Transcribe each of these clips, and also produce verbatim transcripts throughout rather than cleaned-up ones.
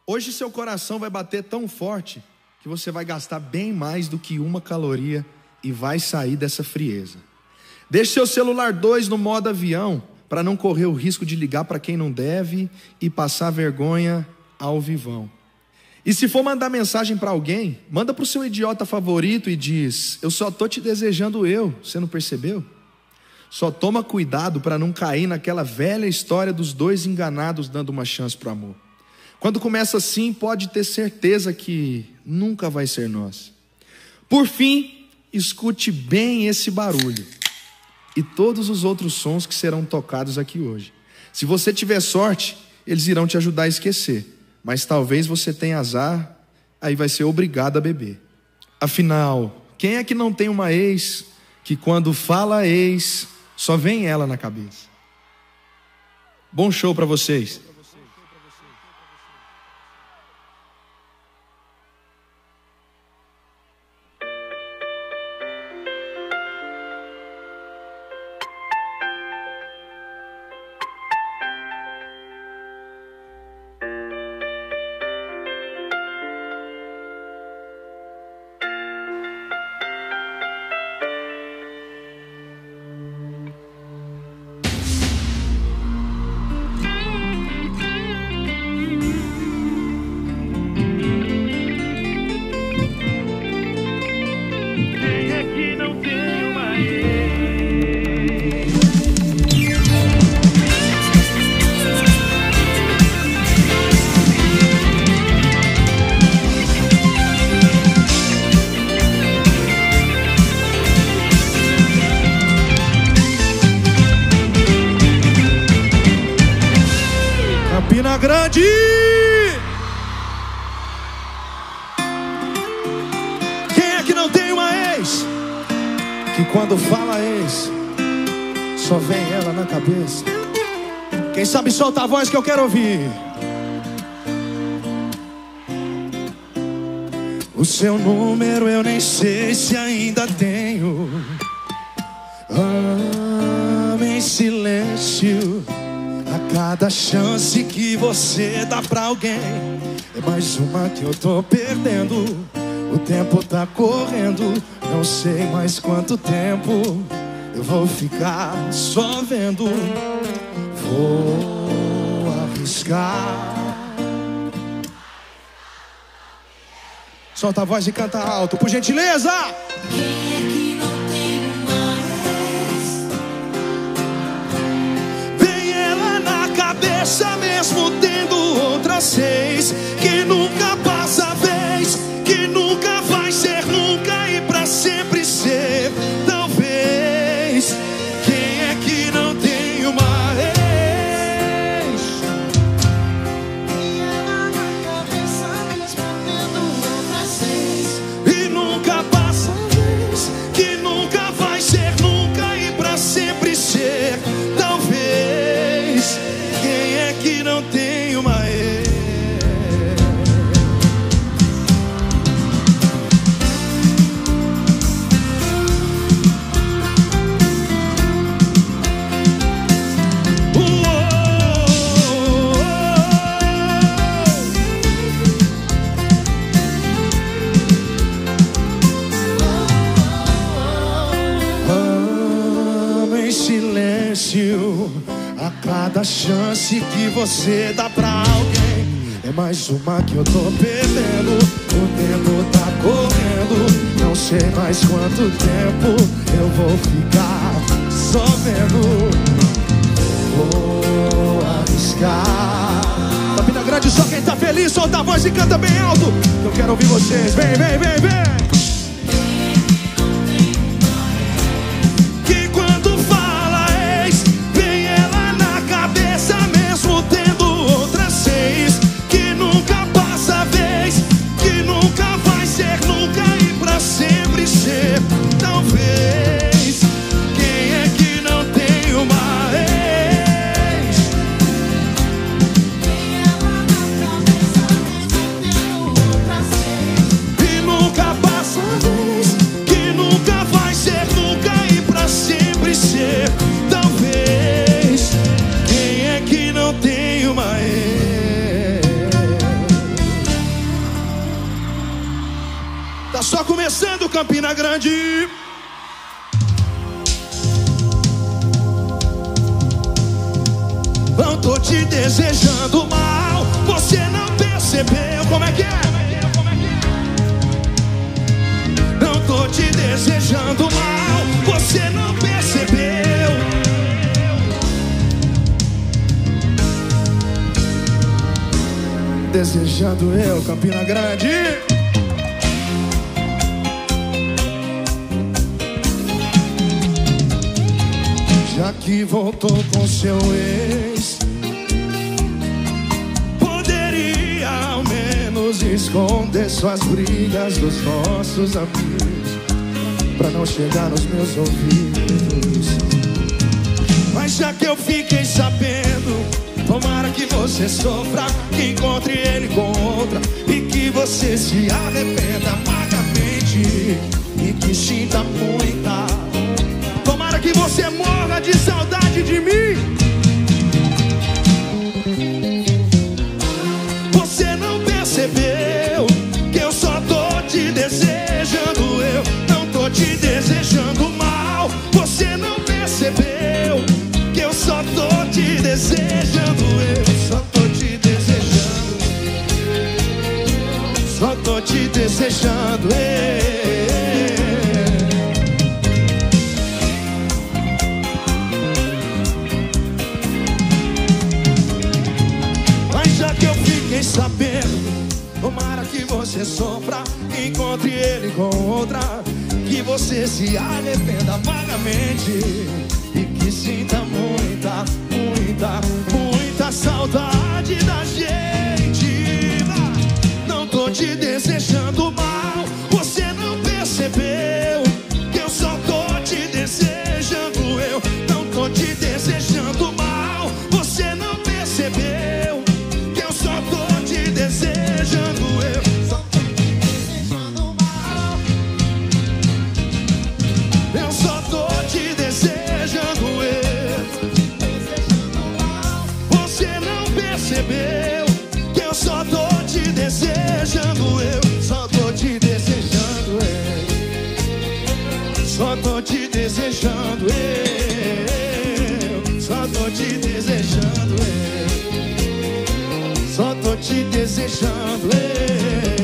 Hoje seu coração vai bater tão forte que você vai gastar bem mais do que uma caloria e vai sair dessa frieza. Deixe seu celular dois no modo avião para não correr o risco de ligar para quem não deve e passar vergonha ao vivão. E se for mandar mensagem para alguém, manda para o seu idiota favorito e diz: eu só tô te desejando eu, você não percebeu? Só toma cuidado para não cair naquela velha história dos dois enganados dando uma chance para o amor. Quando começa assim, pode ter certeza que nunca vai ser nosso. Por fim, escute bem esse barulho e todos os outros sons que serão tocados aqui hoje. Se você tiver sorte, eles irão te ajudar a esquecer. Mas talvez você tenha azar, aí vai ser obrigado a beber. Afinal, quem é que não tem uma ex que quando fala ex, só vem ela na cabeça? Bom show para vocês. Campina Grande! Quem é que não tem uma ex que quando fala ex só vem ela na cabeça? Quem sabe solta a voz que eu quero ouvir. O seu número eu nem sei se ainda tenho. Amo em silêncio. A cada chance que você dá pra alguém é mais uma que eu tô perdendo. O tempo tá correndo, não sei mais quanto tempo eu vou ficar só vendo. Vou arriscar. Solta a voz e canta alto, por gentileza. Mesmo tendo outras seis, que nunca passa a vez, que nunca vai ser nunca e pra sempre ser talvez. Quem é que não tem uma ex? E ela na cabeça mesmo tendo outras seis, e nunca passa a vez, que nunca vai ser nunca e pra sempre ser talvez. Quem é que não tem uma ex? Amo em silêncio. A cada chance que você dá pra alguém é mais uma que eu tô perdendo. O tempo tá correndo, não sei mais quanto tempo eu vou ficar só vendo. Vou arriscar. Campina Grande, só quem tá feliz, solta a voz e canta bem alto. Eu quero ouvir vocês, vem, vem, vem, vem. Nunca Campina Grande. Não tô te desejando mal, você não percebeu. Como é que é? Não tô te desejando mal, você não percebeu. Desejando eu, Campina Grande. Já que voltou com seu ex, poderia ao menos esconder suas brigas dos nossos amigos, pra não chegar nos meus ouvidos. Mas já que eu fiquei sabendo, tomara que você sofra, que encontre ele com outra, e que você se arrependa amargamente, e que sinta muita. Tomara que você morra de saudade de mim. Você não percebeu que eu só tô te desejando. Eu não tô te desejando mal. Você não percebeu que eu só tô te desejando. Eu só tô te desejando. Só tô te desejando. Eu. Sabendo, tomara que você sofra, que encontre ele com outra, que você se arrependa amargamente e que sinta muita, muita, muita saudade da gente. Não tô te desejando mal, você não percebeu que eu só tô te desejando. Eu não tô te desejando mal, você não percebeu. Desejando eu, só tô te desejando mal. Eu só tô te desejando eu. Você não percebeu que eu só tô te desejando eu. Só tô te desejando eu. Só tô te desejando eu. Só tô te desejando eu. Só tô te desejando eu.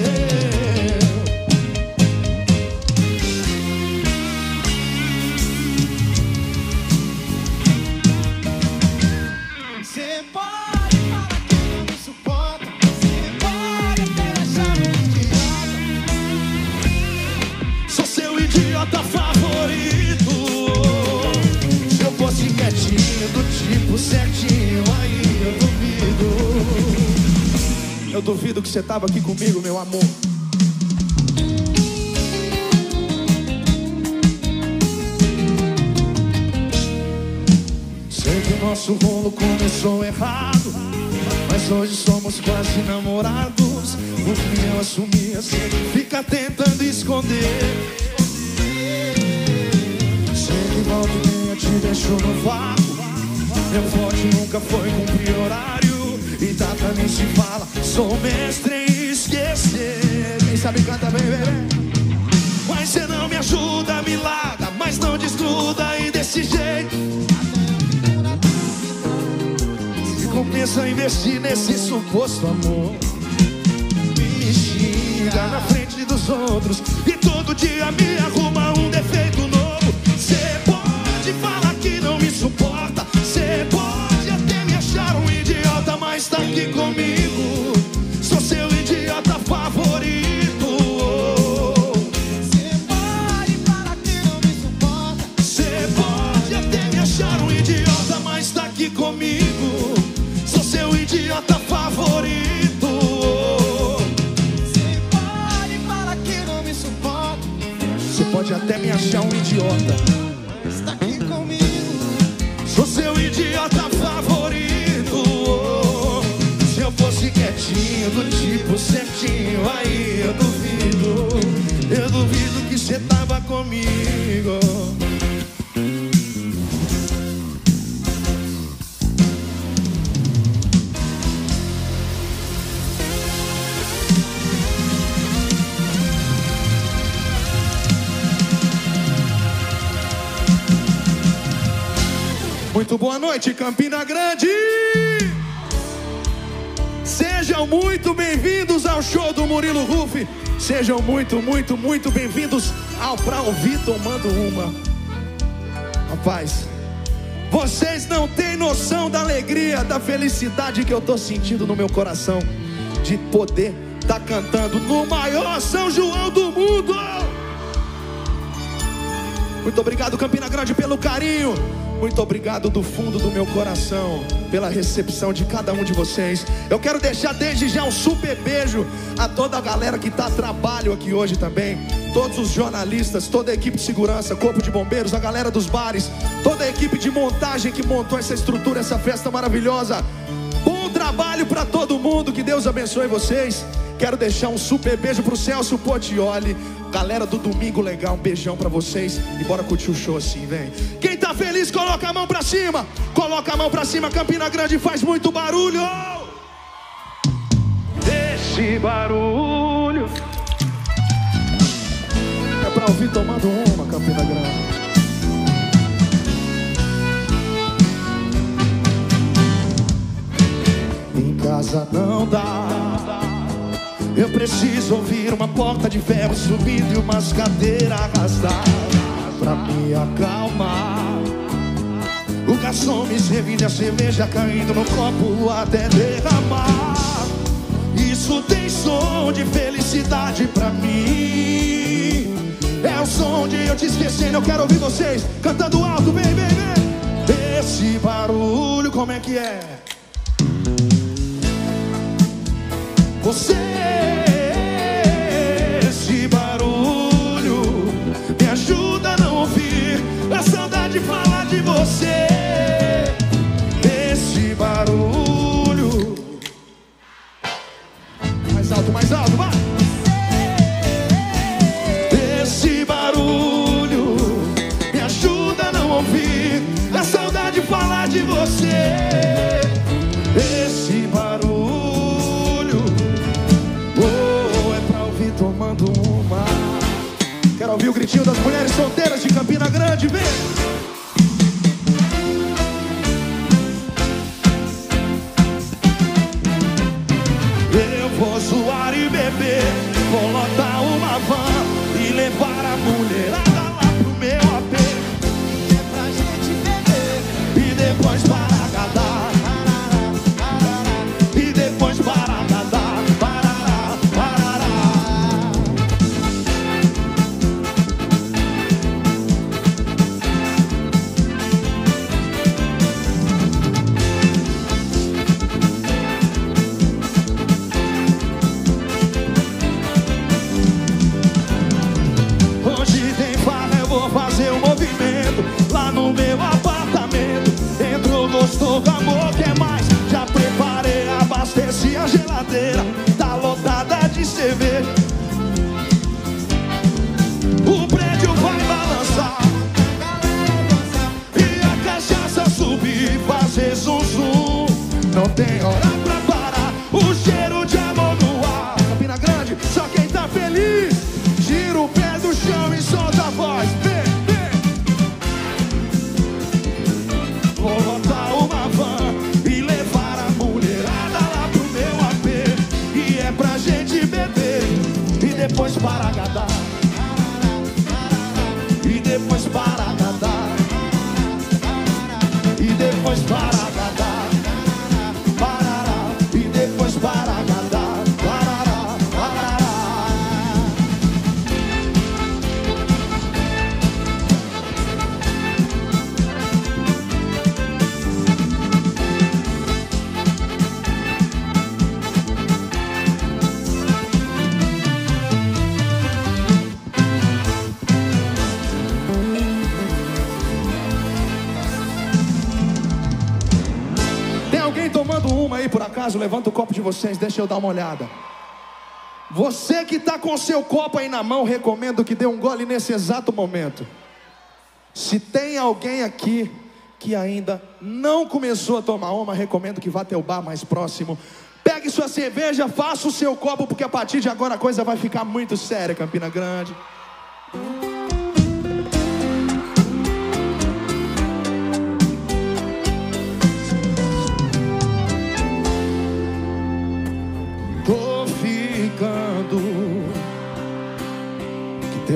Cê pode falar que não me suporta, cê pode até achar um idiota. Sou seu idiota favorito. Se eu fosse quietinho, do tipo certinho, aí eu duvido. Eu duvido que você tava aqui comigo, meu amor. Sei que o nosso rolo começou errado, mas hoje somos quase namorados. O que eu assumia, você fica tentando esconder. Sei que volta e meia te deixou no vácuo. Meu forte nunca foi cumprir horário, e data nem se fala, sou mestre em esquecer. Quem sabe canta bem, bebê. Mas cê não me ajuda, me larga, mas não desgruda aí desse jeito. Se compensa investir nesse suposto amor. Me xinga na frente dos outros e todo dia me arruma um defeito novo. Cê pode falar que não me suporta, cê pode até me achar um idiota, mas tá aqui comigo. Sou seu idiota favorito. Cê pode falar que não me suporta, cê pode até me achar um idiota, mas tá aqui comigo. Sou seu idiota favorito. Cê pode falar que não me suporta, cê pode até me achar um idiota, mas tá aqui comigo. Sou seu idiota favorito. Se eu fosse quietinho, do tipo certinho, aí eu duvido, eu duvido que cê tava comigo. Muito boa noite, Campina Grande. Sejam muito bem-vindos ao show do Murilo Ruff. Sejam muito, muito, muito bem-vindos ao Pra Ouvir Tomando Uma. Rapaz, vocês não têm noção da alegria, da felicidade que eu tô sentindo no meu coração de poder estar cantando no maior São João do mundo. Muito obrigado, Campina Grande, pelo carinho. Muito obrigado do fundo do meu coração pela recepção de cada um de vocês. Eu quero deixar desde já um super beijo a toda a galera que está a trabalho aqui hoje também. Todos os jornalistas, toda a equipe de segurança, corpo de bombeiros, a galera dos bares, toda a equipe de montagem que montou essa estrutura, essa festa maravilhosa. Bom trabalho para todo mundo, que Deus abençoe vocês. Quero deixar um super beijo pro Celso Portioli, galera do Domingo Legal, um beijão pra vocês. E bora curtir o show assim, vem. Quem tá feliz, coloca a mão pra cima. Coloca a mão pra cima, Campina Grande faz muito barulho. Esse barulho é pra ouvir tomando uma, Campina Grande. Em casa não dá, eu preciso ouvir uma porta de ferro subindo e umas cadeiras arrastadas pra me acalmar. O garçom me serve a cerveja caindo no copo até derramar. Isso tem som de felicidade pra mim. É o som de eu te esquecendo. Eu quero ouvir vocês cantando alto, vem, vem, vem. Esse barulho, como é que é? Você, esse barulho me ajuda a não ouvir a saudade falar de você. Esse barulho, mais alto, mais alto, vai. Esse barulho me ajuda a não ouvir a saudade falar de você. Esse barulho tomando uma. Quero ouvir o gritinho das mulheres solteiras de Campina Grande, vem! Eu vou zoar e beber, vou lotar uma van e levar a mulherada lá pro meu A P. É pra gente beber e depois para agradar. E depois para agradar. Gostou do amor, quer mais? Já preparei, abasteci a geladeira, tá lotada de cerveja. O prédio vai balançar e a cachaça subir, fazer zum zum. Não tem hora pra parar, o cheiro de amor no ar. Campina Grande, só quem tá feliz tira o pé do chão e solta a voz. Vem, vem. Vou lotar uma van e levar a mulherada lá pro meu A P. E é pra gente beber e depois para agradar. E depois para agradar. E depois para agradar. Parará. E depois para agradar. Parará, parará. Tomando uma aí por acaso, levanta o copo de vocês, deixa eu dar uma olhada. Você que está com seu copo aí na mão, recomendo que dê um gole nesse exato momento. Se tem alguém aqui que ainda não começou a tomar uma, recomendo que vá até o bar mais próximo. Pegue sua cerveja, faça o seu copo, porque a partir de agora a coisa vai ficar muito séria, Campina Grande.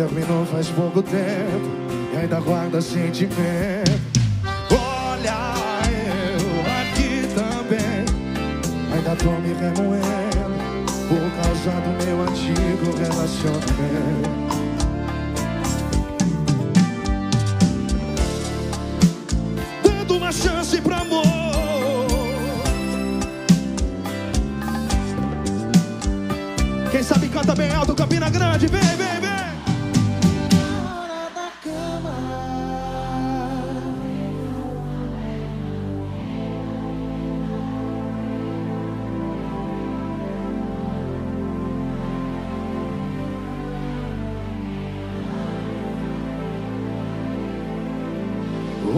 terminou faz pouco tempo e ainda guarda sentimento. Olha, eu aqui também ainda tô me remoendo por causa do meu antigo relacionamento. Dando uma chance pro amor. Quem sabe canta bem alto, Campina Grande, vem, vem, vem. Na hora da cama. Oh,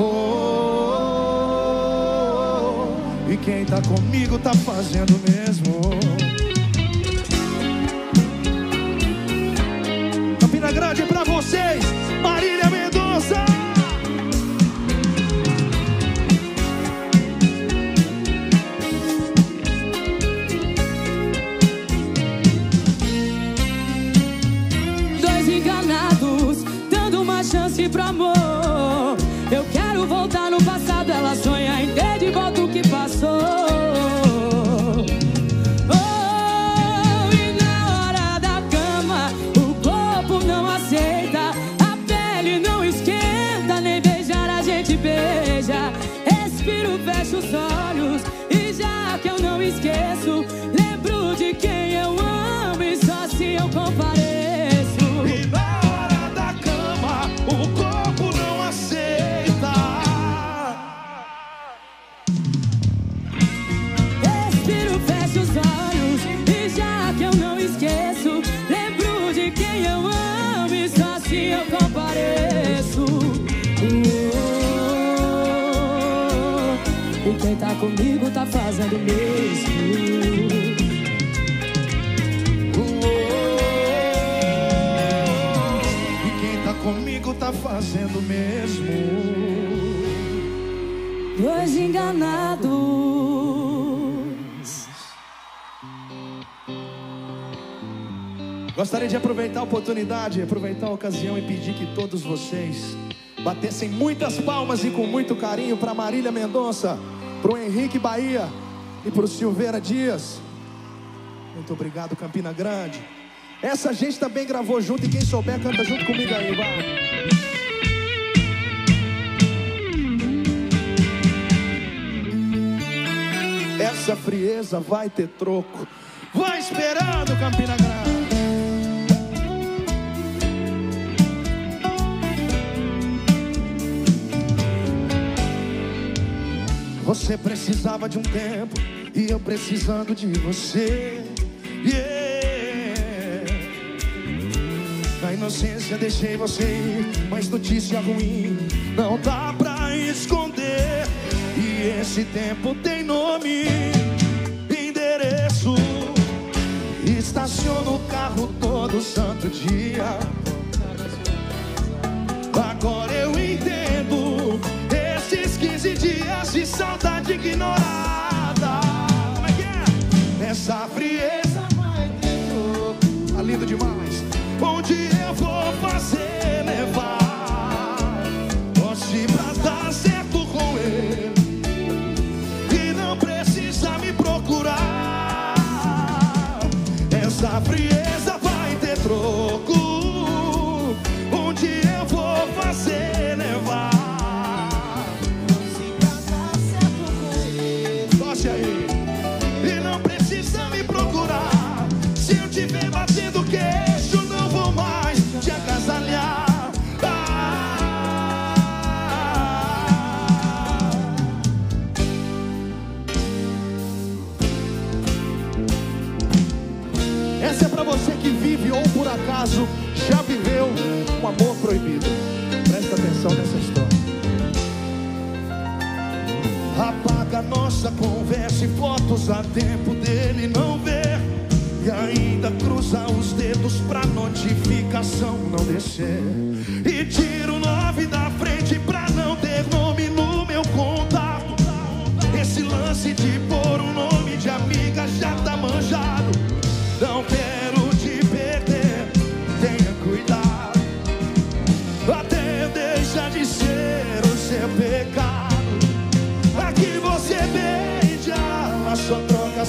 oh, oh, e quem tá comigo tá fazendo mesmo. Campina Grande pra vocês, Marília Mendonça. Dois enganados, dando uma chance pro amor. Eu quero voltar no passado, ela sonha em ter de volta o que passou. Oh, e na hora da cama, o corpo não aceita, a pele não esquenta, nem beijar a gente beija. Respiro, fecho os olhos e já que eu não esqueço, lembro de quem eu amo e só assim eu compareço. E na hora da cama, o corpo não aceita. Respiro, fecho os olhos e já que eu não esqueço, lembro de quem eu amo e só assim eu compareço. Oh, e quem tá comigo tá fazendo mesmo. E quem tá comigo tá fazendo mesmo. Dois enganados. Gostaria de aproveitar a oportunidade, aproveitar a ocasião e pedir que todos vocês batessem muitas palmas e com muito carinho para Marília Mendonça, para o Henrique Bahia e para o Silveira Dias. Muito obrigado, Campina Grande. Essa gente também gravou junto e quem souber canta junto comigo aí, vai. Essa frieza vai ter troco. Vai esperando, Campina Grande. Você precisava de um tempo e eu precisando de você. Yeah. Na inocência deixei você ir, mas notícia ruim não dá pra esconder. E esse tempo tem nome, endereço. Estaciono o carro todo santo dia. Agora eu entendo esses quinze dias de saudade ignorada. Como é que é? Nessa frieza vai ter troco. Tá lindo demais. Onde eu vou fazer levar? Torce pra dar certo com ele e não precisa me procurar. Essa frieza vai ter troco. Onde eu vou fazer levar? Torce aí e não precisa me procurar. Se eu tiver batendo queixo, não vou mais te agasalhar. Ah. Essa é pra você que vive ou por acaso já viveu um amor proibido. Presta atenção nessa história. Apaga nossa conversa e fotos a tempo dele não ver. E ainda cruza os dedos pra notificação não descer. E tira o nove da frente pra não ter nome no meu contato. Esse lance de pôr um nome de amiga já tá manjado. Não quero te perder, tenha cuidado.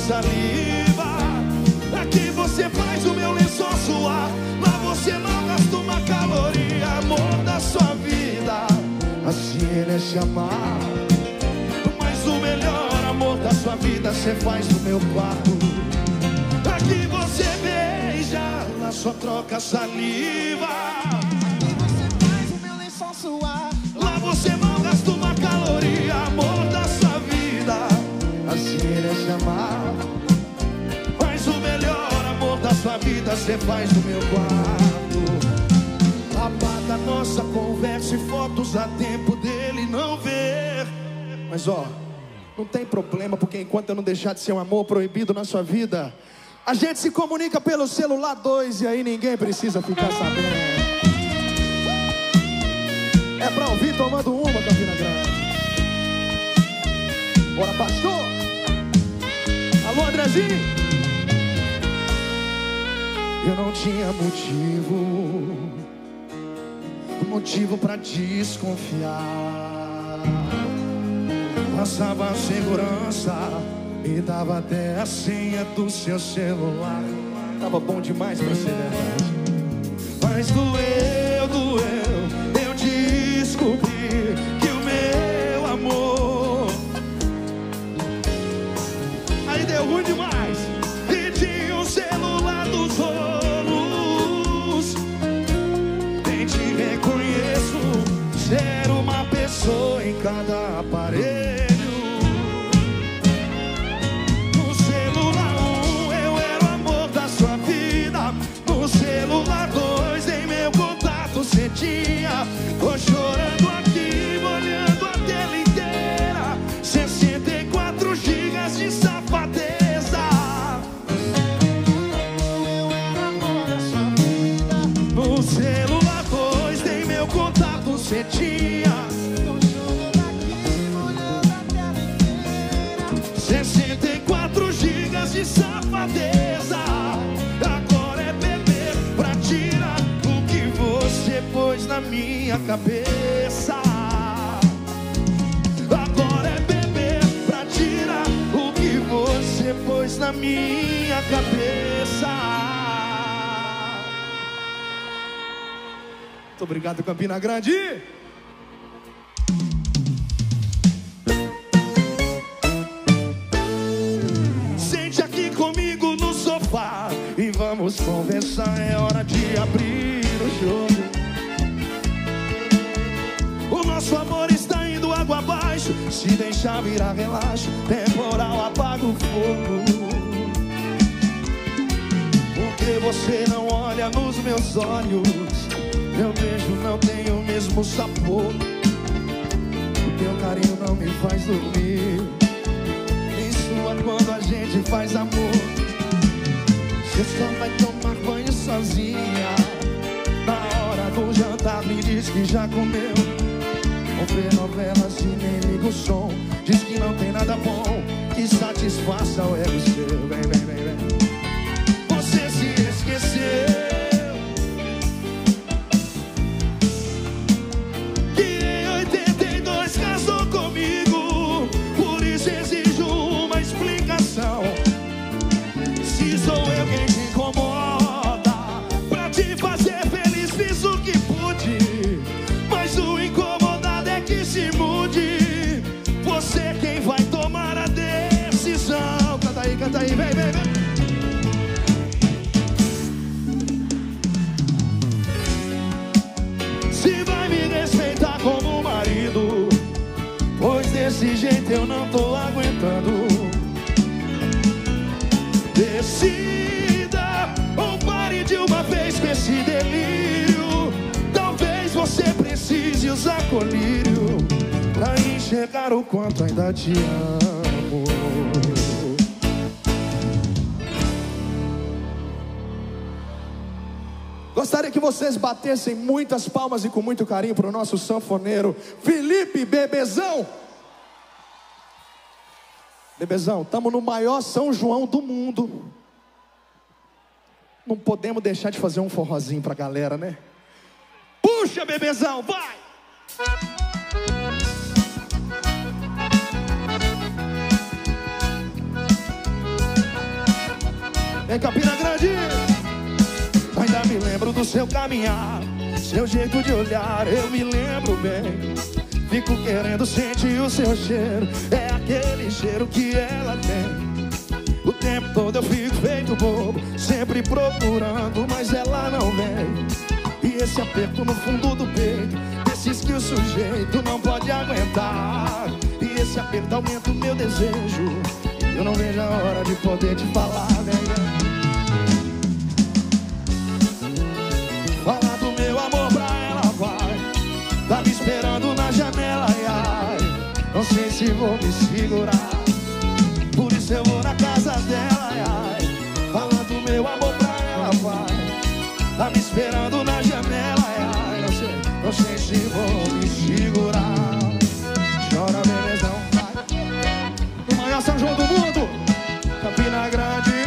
saliva. Aqui você faz o meu lençol suar. Lá você não gasta uma caloria. Amor da sua vida, assim ele é chamar. Mas o melhor amor da sua vida você faz no meu quarto. Aqui você beija, lá só troca saliva. Aqui você faz o meu lençol suar. Lá você não gasta uma caloria. Amor da sua vida, assim ele é chamar. Mas o melhor amor da sua vida você faz no meu quarto. Apaga nossa conversa e fotos a tempo dele não ver. Mas ó, não tem problema, porque enquanto eu não deixar de ser um amor proibido na sua vida, a gente se comunica pelo celular dois e aí ninguém precisa ficar sabendo. É pra ouvir tomando uma, Campina Grande. Bora, pastor. Alô, Andrezinho. Eu não tinha motivo, motivo pra desconfiar. Passava a segurança, me dava até a senha do seu celular. Tava bom demais pra ser verdade. Mas doeu, doeu, eu descobri que o meu amor aí deu ruim demais. E tinha o celular dos rolos. Nem te reconheço, ser uma pessoa em cada aparelho. Celular dois, em meu contato cê tinha. Tô chorando aqui, olhando a tela inteira. Sessenta e quatro gigas de safadeza. Eu era amor da sua vida. No celular dois, em meu contato cê tinha. Tô chorando aqui, olhando a tela inteira. Sessenta e quatro gigas de safadeza. Pôs na minha cabeça. Agora é beber pra tirar o que você pôs na minha cabeça. Muito obrigado, Campina Grande. Sente aqui comigo no sofá e vamos conversar. É hora de abrir o jogo. O nosso amor está indo água abaixo. Se deixar virar relaxo, temporal apaga o fogo. Porque você não olha nos meus olhos. Meu beijo não tem o mesmo sabor. O teu carinho não me faz dormir. Me sua quando a gente faz amor. Você só vai tomar banho sozinha. Na hora do jantar me diz que já comeu. Não vê novelas e nem liga o som. Diz que não tem nada bom que satisfaça o ego seu. Vem, vem, vem, vem. Você se esqueceu que em oitenta e dois casou comigo. Por isso exijo uma explicação. Se sou eu quem te incomoda, pra te fazer feliz fiz o que pude. Mas o incomodado é que se mude. Você é quem vai tomar a decisão. Canta aí, canta aí, vem, vem, vem. Se vai me respeitar como marido, pois desse jeito eu não tô aguentando. Decida ou pare de uma vez com esse delírio. Talvez você precise usar colírio pra enxergar o quanto ainda te amo. Gostaria que vocês batessem muitas palmas e com muito carinho pro nosso sanfoneiro Felipe Bebezão. Bebezão, estamos no maior São João do mundo. Não podemos deixar de fazer um forrozinho pra galera, né? Puxa, Bebezão, vai! Em Campina Grande. Ainda me lembro do seu caminhar, seu jeito de olhar, eu me lembro bem. Fico querendo sentir o seu cheiro, é aquele cheiro que ela tem. O tempo todo eu fico feito bobo, sempre procurando, mas ela não vem. E esse aperto no fundo do peito, desses que o sujeito não pode aguentar. E esse aperto aumenta o meu desejo, eu não vejo a hora de poder te falar, né? Falar do meu amor pra ela, vai. Tá me esperando na janela, ai, ai. Não sei se vou me segurar, por isso eu vou na casa dela, ai, ai. Falar do meu amor pra ela, vai. Tá me esperando na janela, ai, ai. Não sei, não sei se vou me segurar. Chora, belezão, vai. No maior São João do mundo, Campina Grande.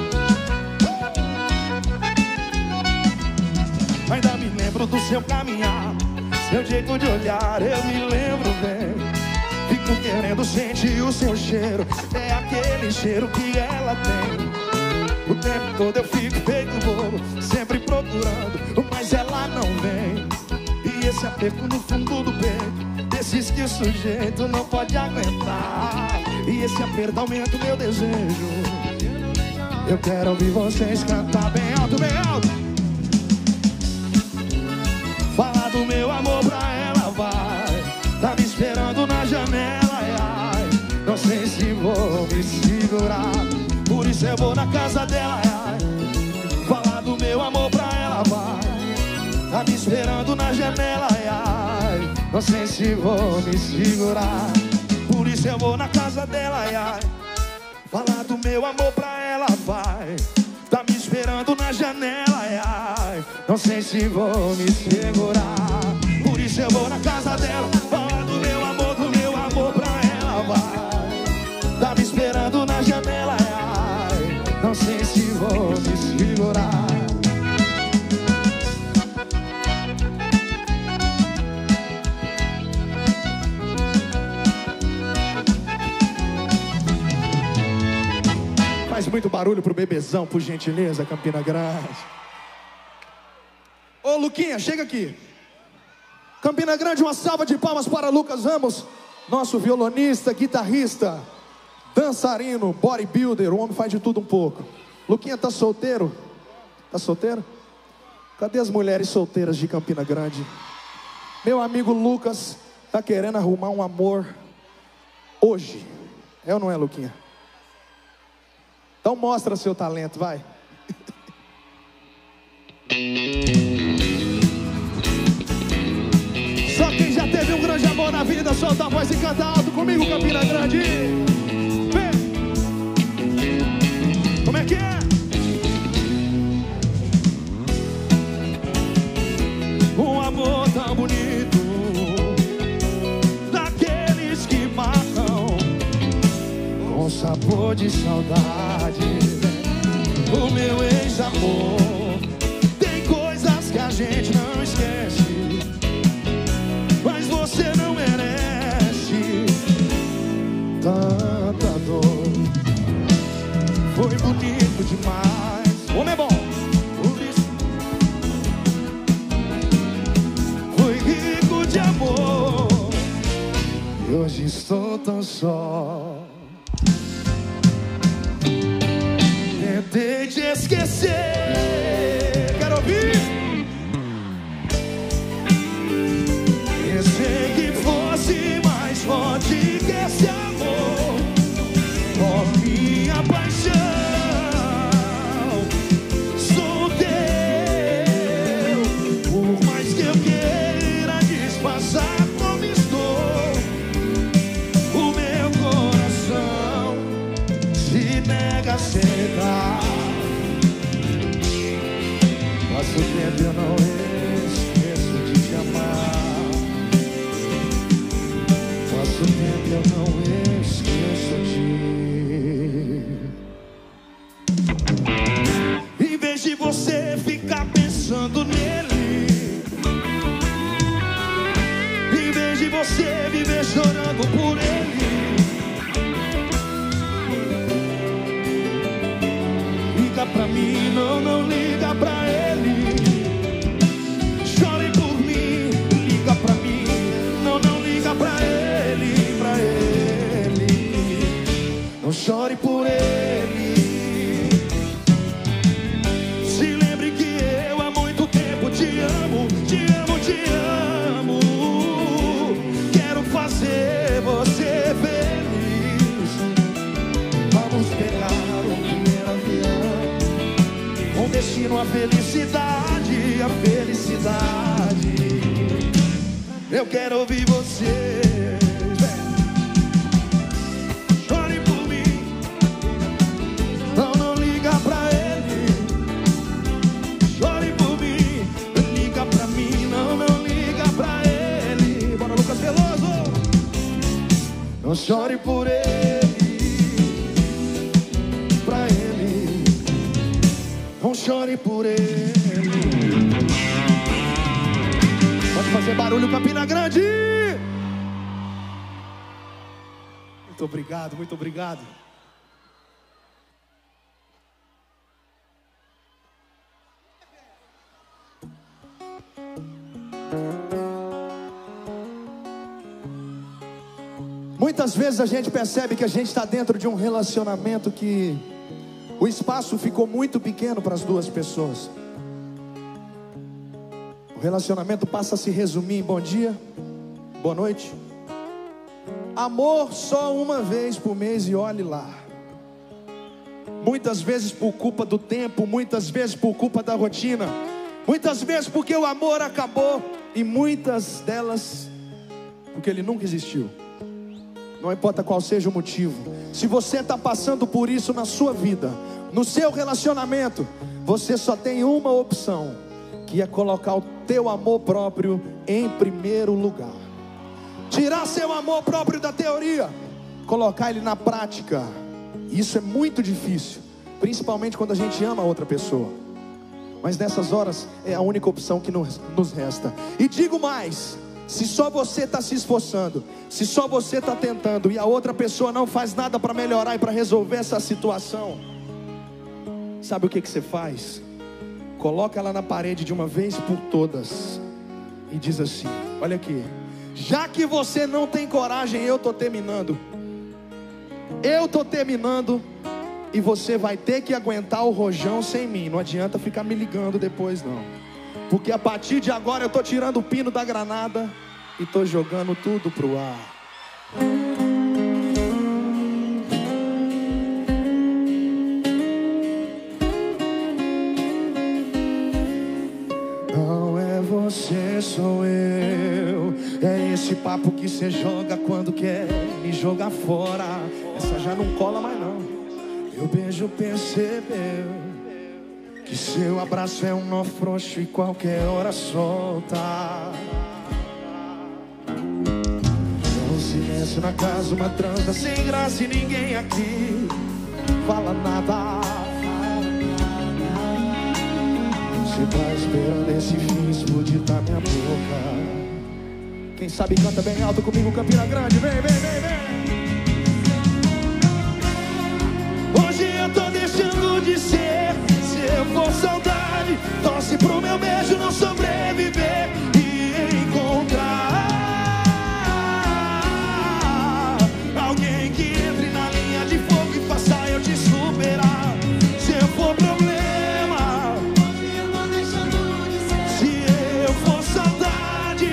Ainda me lembro do seu caminhar, seu jeito de olhar, eu me lembro bem. Fico querendo sentir o seu cheiro, é aquele cheiro que ela tem. O tempo todo eu fico feito bobo, sempre procurando, mas ela não vem. E esse aperto no fundo do peito, desses que o sujeito não pode aguentar. E esse aperto aumenta o meu desejo, eu quero ouvir vocês cantar bem alto, bem alto. Falar do meu amor pra ela, vai. Tá me esperando na janela, ai, ai. Não sei se vou me segurar, por isso eu vou na casa dela, ai, ai. Falar do meu amor pra ela, vai. Tá me esperando na janela, ai, ai. Não sei se vou me segurar, por isso eu vou na casa dela, ai, ai. Falar do meu amor pra ela, vai. Tá me esperando na janela, ai, ai. Não sei se vou me segurar, por isso eu vou na casa dela. Fala do meu amor, do meu amor pra ela, vai. Tá me esperando na janela, ai, ai. Não sei se vou me segurar. Faz muito barulho pro bebezão, por gentileza, Campina Grande. Ô, Luquinha, chega aqui. Campina Grande, uma salva de palmas para Lucas Ramos, nosso violonista, guitarrista, dançarino, bodybuilder, o homem faz de tudo um pouco. Luquinha tá solteiro? Tá solteiro? Cadê as mulheres solteiras de Campina Grande? Meu amigo Lucas tá querendo arrumar um amor hoje. É ou não é, Luquinha? Então mostra seu talento, vai. Só quem já teve um grande amor na vida, solta a voz e canta alto comigo, Campina Grande. Vem. Como é que é? Um amor tão bonito, daqueles que matam com sabor de saudade. O meu ex-amor tem coisas que a gente não esquece, mas você não merece tanta dor. Foi bonito demais, homem é bom, por isso foi rico de amor. E hoje estou tão só. Tentei te esquecer, quero ouvir. Pensei que fosse mais forte que esse amor, ó minha paixão. Sou teu, por mais que eu queira disfarçar como estou, o meu coração se nega a aceitar. não chore por ele. Se lembre que eu há muito tempo te amo, te amo, te amo. Quero fazer você feliz. Vamos pegar o primeiro avião, com destino à felicidade, a felicidade. Eu quero ouvir você. Chore por mim. Não, não liga pra ele. Chore por mim. Liga pra mim. Não, não liga pra ele. Bora, Lucas Veloso. Não chore por ele. Pra ele. Não chore por ele. Pode fazer barulho, Campina Grande. Muito obrigado, muito obrigado. Muitas vezes a gente percebe que a gente está dentro de um relacionamento que o espaço ficou muito pequeno para as duas pessoas. O relacionamento passa a se resumir em bom dia, boa noite, amor só uma vez por mês e olhe lá. Muitas vezes por culpa do tempo, muitas vezes por culpa da rotina, muitas vezes porque o amor acabou e muitas delas porque ele nunca existiu. Não importa qual seja o motivo. Se você está passando por isso na sua vida, no seu relacionamento, você só tem uma opção, que é colocar o teu amor próprio em primeiro lugar. Tirar seu amor próprio da teoria, colocar ele na prática. Isso é muito difícil, principalmente quando a gente ama a outra pessoa. Mas nessas horas é a única opção que nos, nos resta. E digo mais, se só você está se esforçando, se só você está tentando e a outra pessoa não faz nada para melhorar e para resolver essa situação, sabe o que, que você faz? Coloca ela na parede de uma vez por todas e diz assim: olha aqui, já que você não tem coragem, eu estou terminando. Eu estou terminando e você vai ter que aguentar o rojão sem mim. Não adianta ficar me ligando depois não, porque a partir de agora eu estou tirando o pino da granada e estou jogando tudo pro ar. Não é você, sou eu. É esse papo que você joga quando quer me jogar fora. Essa já não cola mais não. Meu beijo percebeu que seu abraço é um nó frouxo e qualquer hora solta. Um silêncio na casa, uma transa sem graça e ninguém aqui fala nada. Você tá esperando esse fim explodir na minha boca. Quem sabe canta bem alto comigo, Campina Grande. Vem, vem, vem, vem. Hoje eu tô deixando de ser. Se eu for saudade, torce pro meu beijo não sobreviver e encontrar alguém que entre na linha de fogo e faça eu te superar. Se eu for problema, hoje eu tô deixando de ser. Se eu for saudade,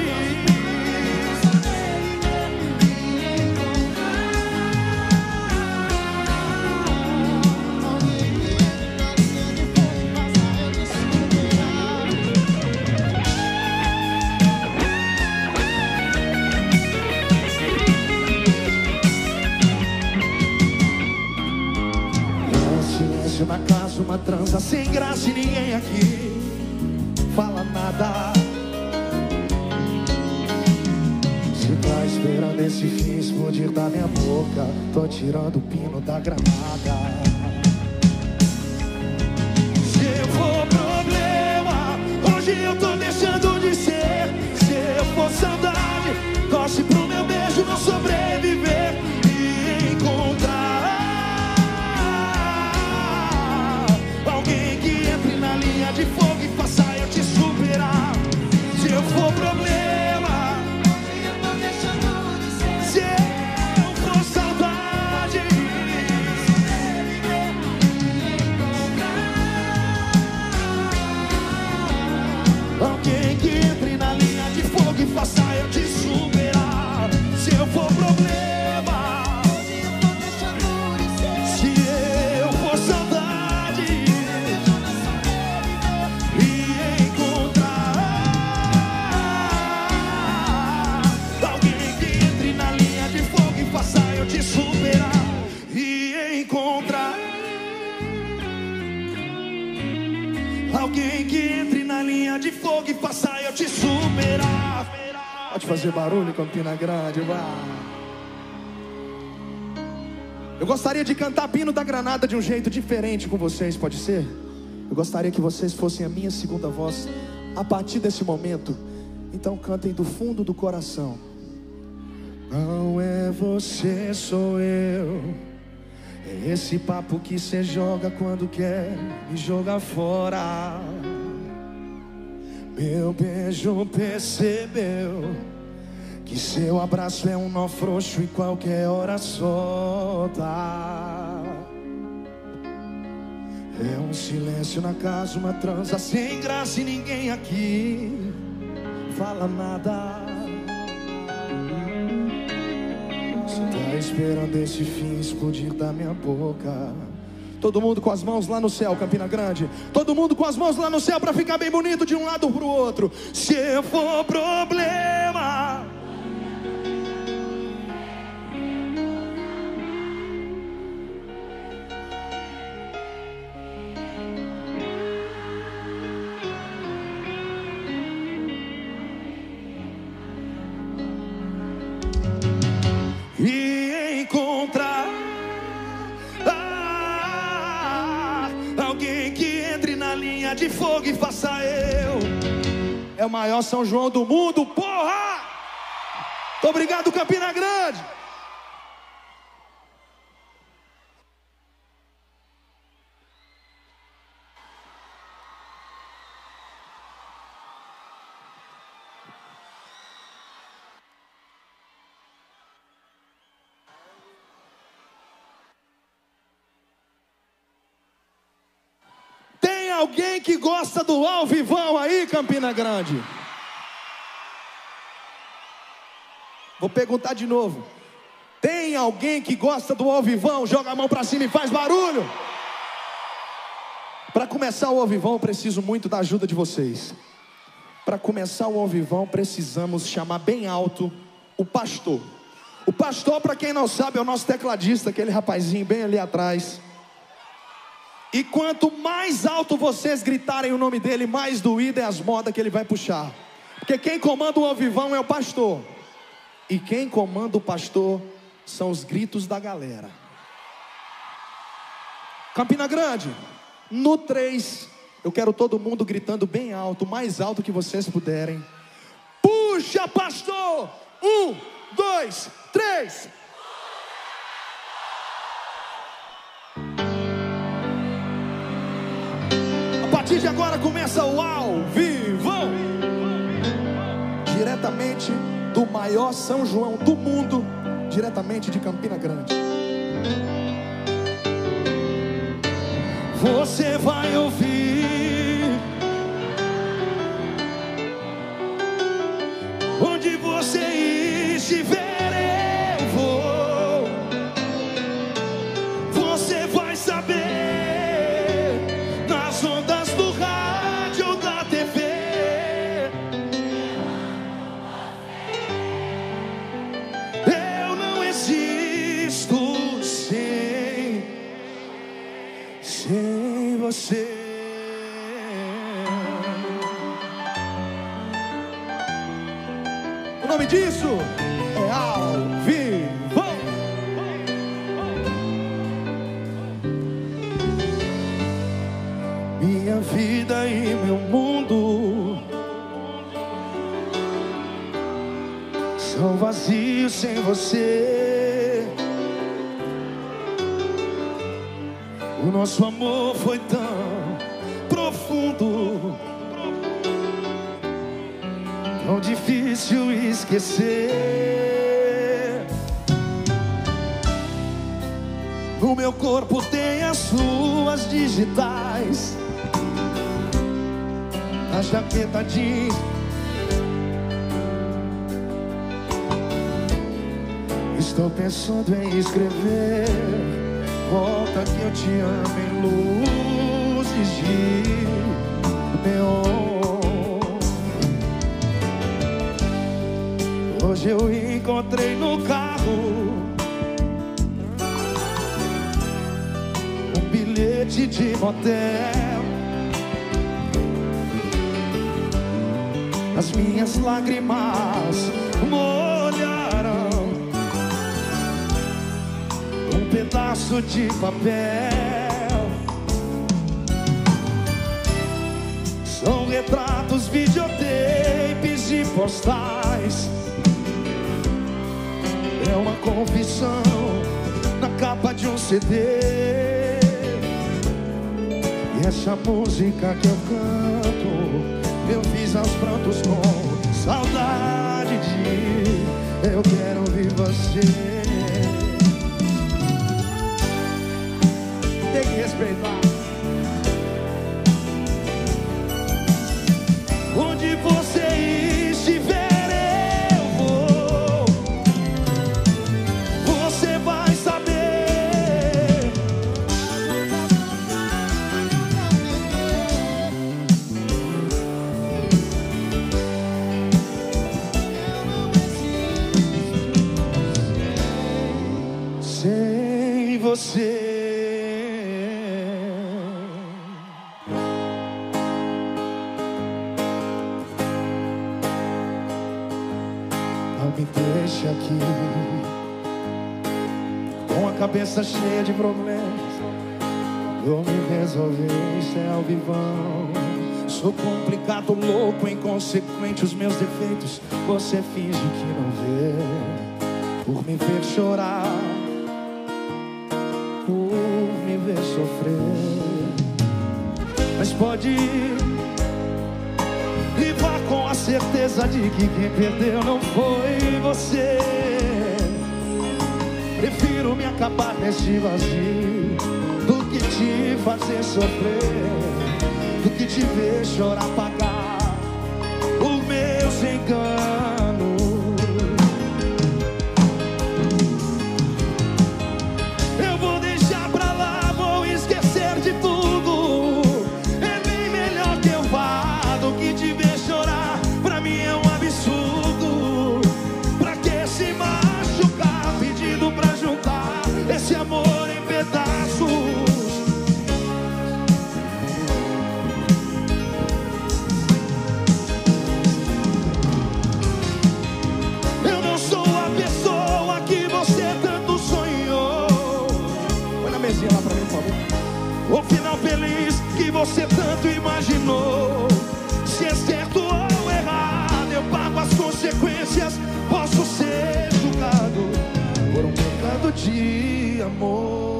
na casa uma transa sem graça e ninguém aqui fala nada. Se tá esperando esse fim explodir da minha boca, tô tirando o pino da granada. Se eu for problema, hoje eu tô deixando de ser. Se eu for saudade, torce pro meu beijo não sobreviver e encontrar de fogo e faça eu te superar. Se eu for problema, eu tô deixando de ser. Se eu for saudade, eu te superar. Pode fazer barulho, Campina Grande, vai. Eu gostaria de cantar Pino da Granada de um jeito diferente com vocês, pode ser? Eu gostaria que vocês fossem a minha segunda voz a partir desse momento. Então cantem do fundo do coração. Não é você, sou eu. É esse papo que cê joga quando quer me jogar fora. Meu beijo percebeu que seu abraço é um nó frouxo e qualquer hora solta. É um silêncio na casa, uma transa sem graça e ninguém aqui fala nada. Você tá esperando esse fim explodir da minha boca. Todo mundo com as mãos lá no céu, Campina Grande. Todo mundo com as mãos lá no céu pra ficar bem bonito de um lado pro outro. Se for problema, e encontrar ah, alguém que entre na linha de fogo e faça eu. É o maior São João do mundo, porra! Muito obrigado, Campina Grande. Tem alguém que gosta do ao vivão aí, Campina Grande? Vou perguntar de novo. Tem alguém que gosta do ao vivão? Joga a mão pra cima e faz barulho. Para começar o ao vivão, eu preciso muito da ajuda de vocês. Para começar o ao vivão, precisamos chamar bem alto o pastor. O pastor, para quem não sabe, é o nosso tecladista, aquele rapazinho bem ali atrás. E quanto mais alto vocês gritarem o nome dele, mais doída é as modas que ele vai puxar. Porque quem comanda o ao vivão é o pastor. E quem comanda o pastor são os gritos da galera. Campina Grande, no três, eu quero todo mundo gritando bem alto, mais alto que vocês puderem. Puxa, pastor! Um, dois, três. A partir de agora começa o ao vivão. Diretamente do maior São João do mundo, diretamente de Campina Grande. Você vai ouvir onde você estiver, eu vou. Você vai saber nas ondas do rádio ou da T V. Eu não existo sem, sem você. O nome disso é ao vivo. Minha vida e meu mundo são vazios sem você. O nosso amor foi tão profundo, tão difícil esquecer. No meu corpo tem as suas digitais, a jaqueta jeans, estou pensando em escrever: volta que eu te amo, em luzes de neon. Hoje eu encontrei no carro um bilhete de motel. as minhas lágrimas molharão um pedaço de papel. São retratos, videotapes e postais. É uma confissão na capa de um C D. E essa música que eu canto, eu fiz aos prantos com saudade de eu quero ouvir você. Tem que respeitar. Onde você estiver, eu vou. Você vai saber. Sem você. Me deixe aqui com a cabeça cheia de problemas. Vou me resolver, isso é ao vivão. Sou complicado, louco, inconsequente. Os meus defeitos você finge que não vê. Por me ver chorar, por me ver sofrer. Mas pode ir e vá com a certeza de que quem perdeu não foi você. Prefiro me acabar neste vazio do que te fazer sofrer, do que te ver chorar, pagar os meus enganos. Eu vou deixar pra lá, vou esquecer de tudo. É bem melhor que eu vá do que te ver chorar. Pra mim é um absurdo. Pra que se machucar pedindo pra juntar esse amor em pedaços? Eu não sou a pessoa que você tanto sonhou. Põe na mesinha lá pra mim, por favor. O final feliz que você tanto imaginou. Se é certo ou errado, eu pago as consequências. Posso ser julgado por um pecado de amor.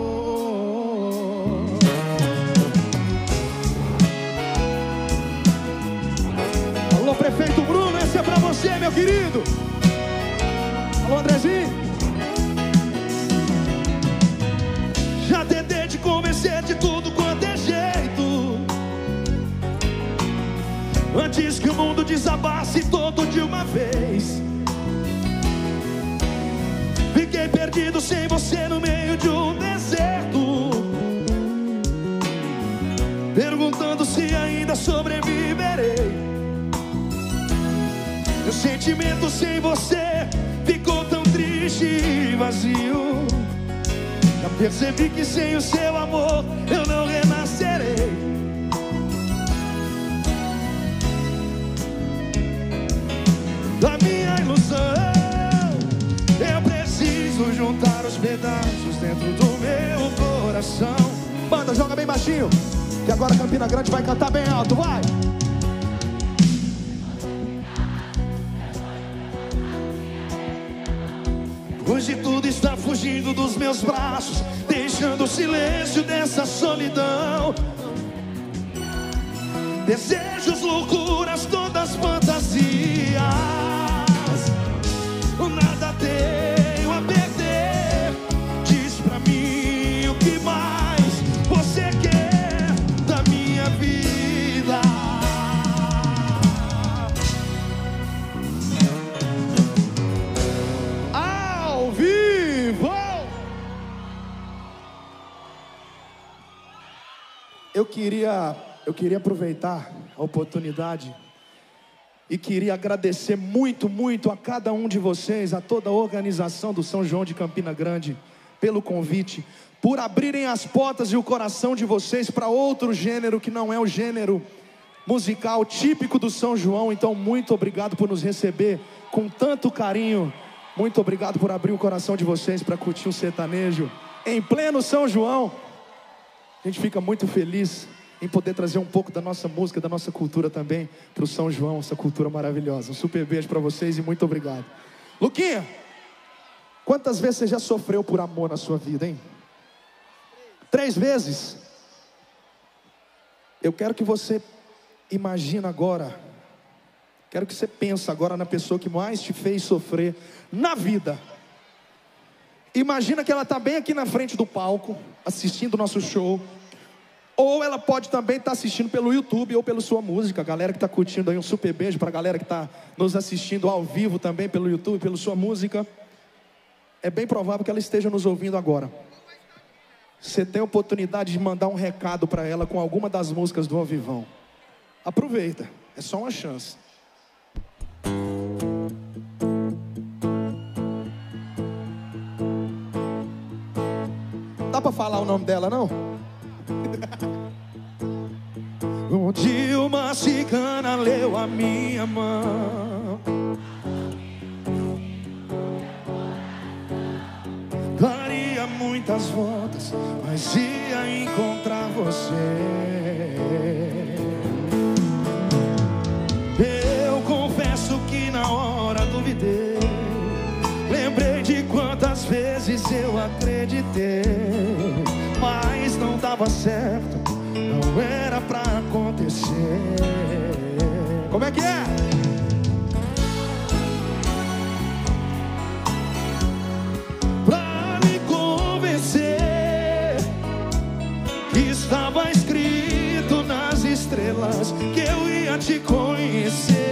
Alô, prefeito Bruno, esse é pra você, meu querido. Alô, Andrezinho. Já tentei te convencer de tudo quanto é jeito, antes que o mundo desabasse todo de uma vez. Fiquei perdido sem você no meio de um deserto, perguntando se ainda sobreviverei. Meu sentimento sem você ficou tão triste e vazio. Já percebi que sem o seu amor eu não renascerei. Da minha ilusão, eu preciso juntar os pedaços dentro do meu coração. Banda, joga bem baixinho, que agora Campina Grande vai cantar bem alto, vai! Hoje tudo está fugindo dos meus braços, deixando o silêncio dessa solidão. Desejos, loucuras, todas fantasias. Nada tenho a perder. Diz pra mim o que mais você quer da minha vida. Ao vivo! Eu queria, eu queria aproveitar a oportunidade e queria agradecer muito, muito a cada um de vocês, a toda a organização do São João de Campina Grande, pelo convite, por abrirem as portas e o coração de vocês para outro gênero que não é o gênero musical típico do São João. Então, muito obrigado por nos receber com tanto carinho. Muito obrigado por abrir o coração de vocês para curtir o sertanejo em pleno São João. A gente fica muito feliz em poder trazer um pouco da nossa música, da nossa cultura também para o São João, essa cultura maravilhosa. Um super beijo para vocês e muito obrigado. Luquinha, quantas vezes você já sofreu por amor na sua vida, hein? Três vezes? Eu quero que você imagine agora, quero que você pense agora na pessoa que mais te fez sofrer na vida. Imagina que ela está bem aqui na frente do palco, assistindo o nosso show. Ou ela pode também estar assistindo pelo YouTube ou pela sua música. A galera que está curtindo aí, um super beijo para a galera que está nos assistindo ao vivo também pelo YouTube, pela sua música. É bem provável que ela esteja nos ouvindo agora. Você tem a oportunidade de mandar um recado para ela com alguma das músicas do Ao Vivão. Aproveita, é só uma chance. Dá pra falar o nome dela, não? Um dia uma cigana leu a minha mão, daria muitas voltas, mas ia encontrar você. Eu confesso que na hora duvidei, lembrei de quantas vezes eu acreditei, mas não dava certo, não era pra acontecer. Como é que é? Pra me convencer que estava escrito nas estrelas que eu ia te conhecer.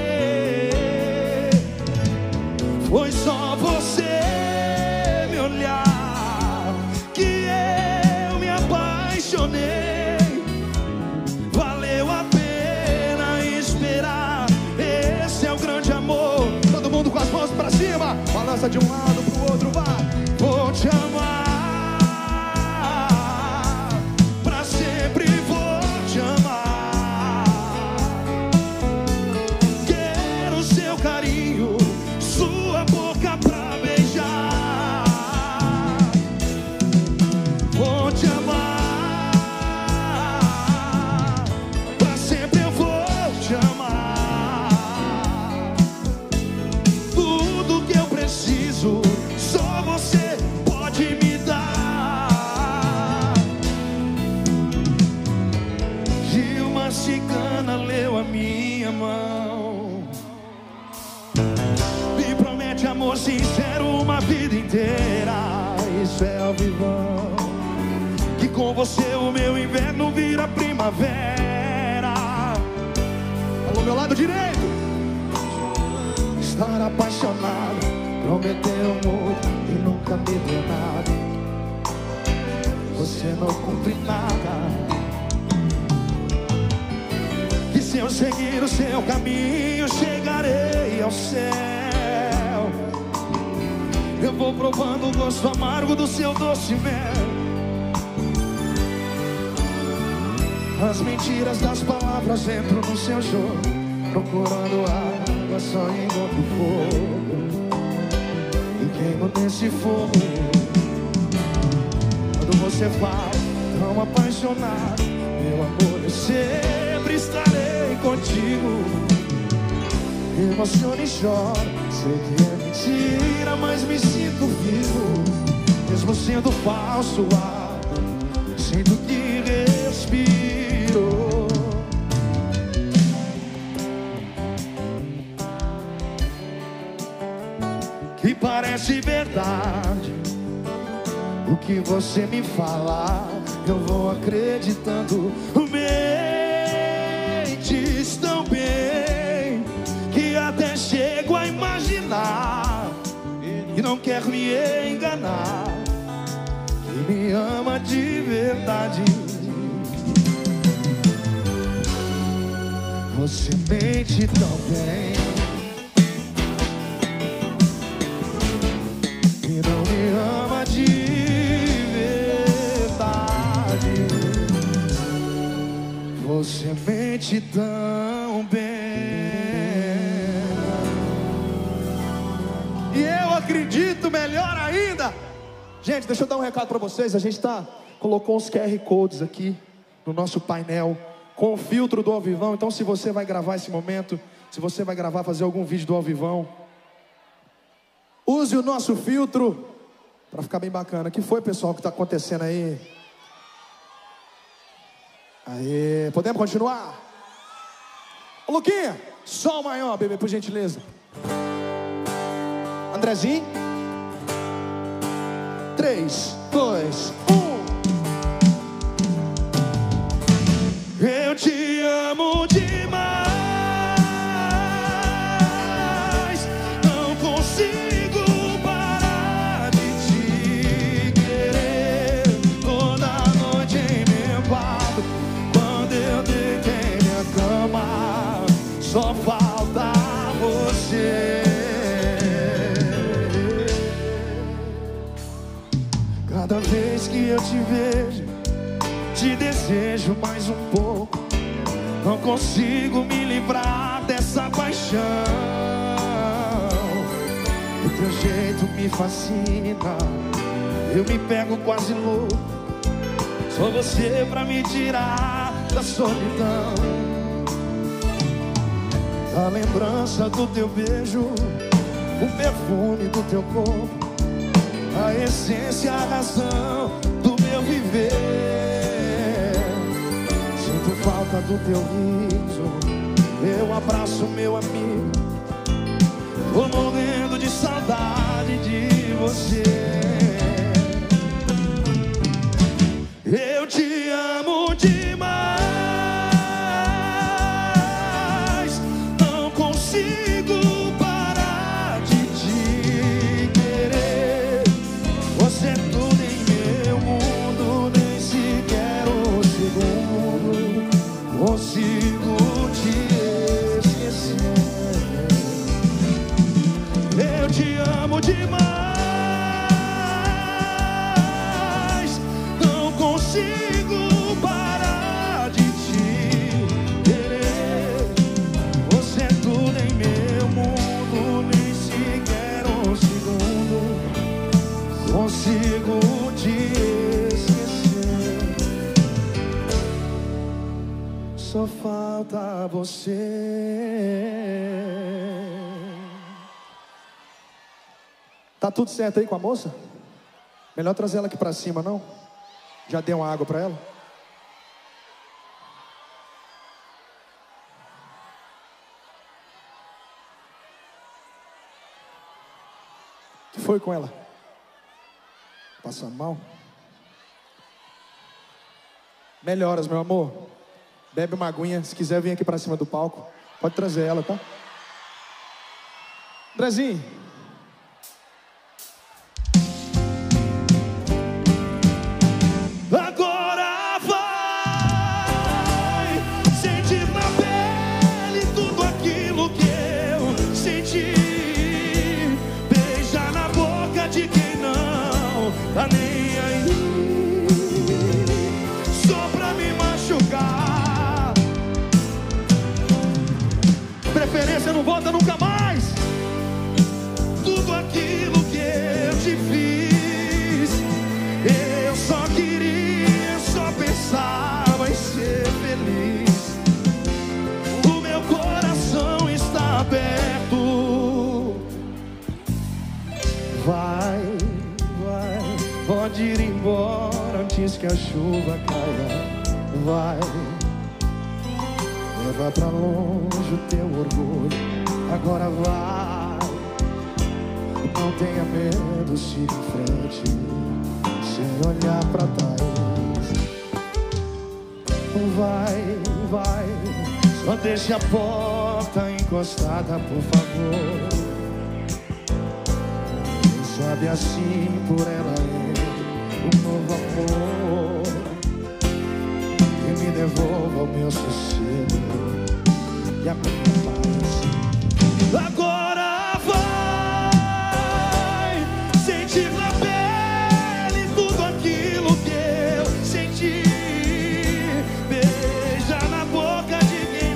Foi só você me olhar que eu me apaixonei. Valeu a pena esperar, esse é o grande amor. Todo mundo com as mãos pra cima, balança de um lado pro outro, vai. Vou te amar, pra sempre vou te amar. Quero seu carinho, sua boca pra beijar. Vou te amar, pra sempre eu vou te amar. Tudo que eu preciso, só você pode me dar. E uma cigana leu a minha mão, me promete amor sincero uma vida inteira. Isso é Ao Vivão, que com você o meu inverno vira primavera. Alô, meu lado direito. Estar apaixonado, prometeu muito e nunca me deu nada. Você não cumpre nada. Que se eu seguir o seu caminho, chegarei ao céu. Eu vou provando o gosto amargo do seu doce mel. As mentiras das palavras entram no seu jogo, procurando água, só encontro fogo e queimo nesse fogo. Quando você fala tão apaixonado, meu amor, eu sempre estarei contigo. Emociono e choro, sei que é mentira, mas me sinto vivo. Mesmo sendo falso, ah, sinto que respiro. Que parece verdade o que você me fala, eu vou acreditando. Mentes tão bem que até chego a imaginar e não quer me enganar, que me ama de verdade. Você mente tão bem e não me ama de verdade. Você mente sente tão bem. E eu acredito melhor ainda. Gente, deixa eu dar um recado pra vocês. A gente tá, colocou uns Q R Codes aqui no nosso painel com o filtro do Ao Vivão. Então se você vai gravar esse momento, se você vai gravar, fazer algum vídeo do Ao Vivão, use o nosso filtro pra ficar bem bacana. O que foi, pessoal, que tá acontecendo aí? Aê, podemos continuar? Ô, Luquinha, sol maior, bebê, por gentileza. Andrezinho. Três, dois, um. Eu te amo demais. Não consigo parar de te querer. Toda noite em meu quarto, quando eu deitei minha cama, só falta você. Cada vez que eu te vejo, te desejo mais um pouco. Não consigo me livrar dessa paixão. O teu jeito me fascina, eu me pego quase louco. Só você pra me tirar da solidão. A lembrança do teu beijo, o perfume do teu corpo, a essência, a razão do meu viver. Sinto falta do teu riso, eu abraço meu amigo. Tô morrendo de saudade de você. Eu te amo demais. Não consigo parar de te querer. Você é tudo em meu mundo, nem sequer um segundo consigo te esquecer. Eu te amo demais. Não consigo parar de te querer. Você é tudo em meu mundo, nem sequer um segundo consigo te esquecer. Só falta você. Tá tudo certo aí com a moça? Melhor trazer ela aqui pra cima, não? Já deu uma água pra ela? O que foi com ela? Passando mal? Melhoras, meu amor. Bebe uma aguinha. Se quiser vir aqui pra cima do palco, pode trazer ela, tá? Andrezinho. Agora vai sentir na pele tudo aquilo que eu senti. Beijar na boca de quem não tá nem aí, só pra me machucar. Preferência não volta nunca mais. Tudo aquilo que eu te fiz, eu só queria, só pensava em ser feliz. O meu coração está aberto. Vai, vai, pode ir embora antes que a chuva caia. Vai, leva pra longe o teu orgulho. Agora vai, não tenha medo, siga em frente, sem olhar pra trás. Vai, vai, só deixe a porta encostada, por favor. Quem sabe assim por ela é um novo amor que me devolva o meu sossego e a minha paz. Agora vai sentir na pele tudo aquilo que eu senti. Beija na boca de quem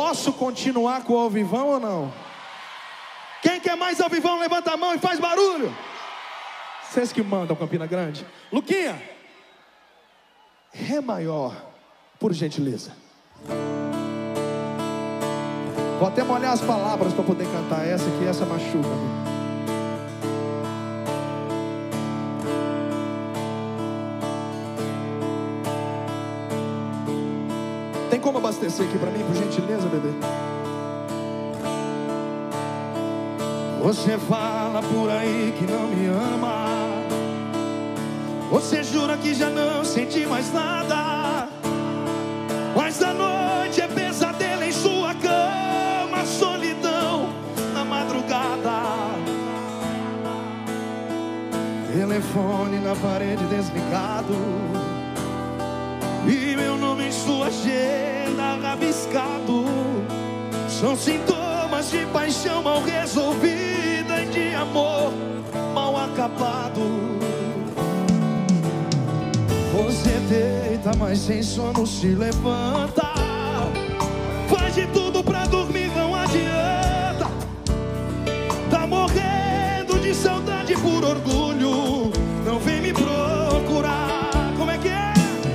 Posso continuar com o ao vivão ou não? Quem quer mais ao vivão, levanta a mão e faz barulho. Vocês que mandam, Campina Grande. Luquinha, Ré maior, por gentileza. Vou até molhar as palavras para poder cantar essa, que essa machuca. Tem como abastecer aqui para mim, por gentileza, bebê? Você fala por aí que não me ama. Você jura que já não sente mais nada. Mas a noite é pesadelo em sua cama, solidão na madrugada. Telefone na parede desligado e meu nome em sua agenda rabiscado. São sintomas de paixão mal resolvida e de amor mal acabado. Você deita, mas sem sono se levanta. Faz de tudo pra dormir, não adianta. Tá morrendo de saudade por orgulho. Não vem me procurar. Como é que é?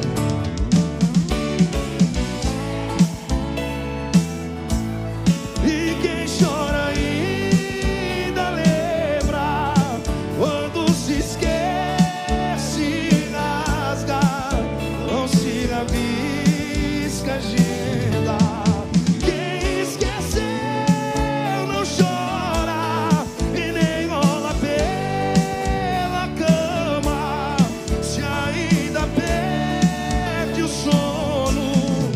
E quem chora ainda lembra quando se esquece, rasga, não se rabisca agenda. Quem esqueceu não chora e nem rola pela cama, se ainda perde o sono.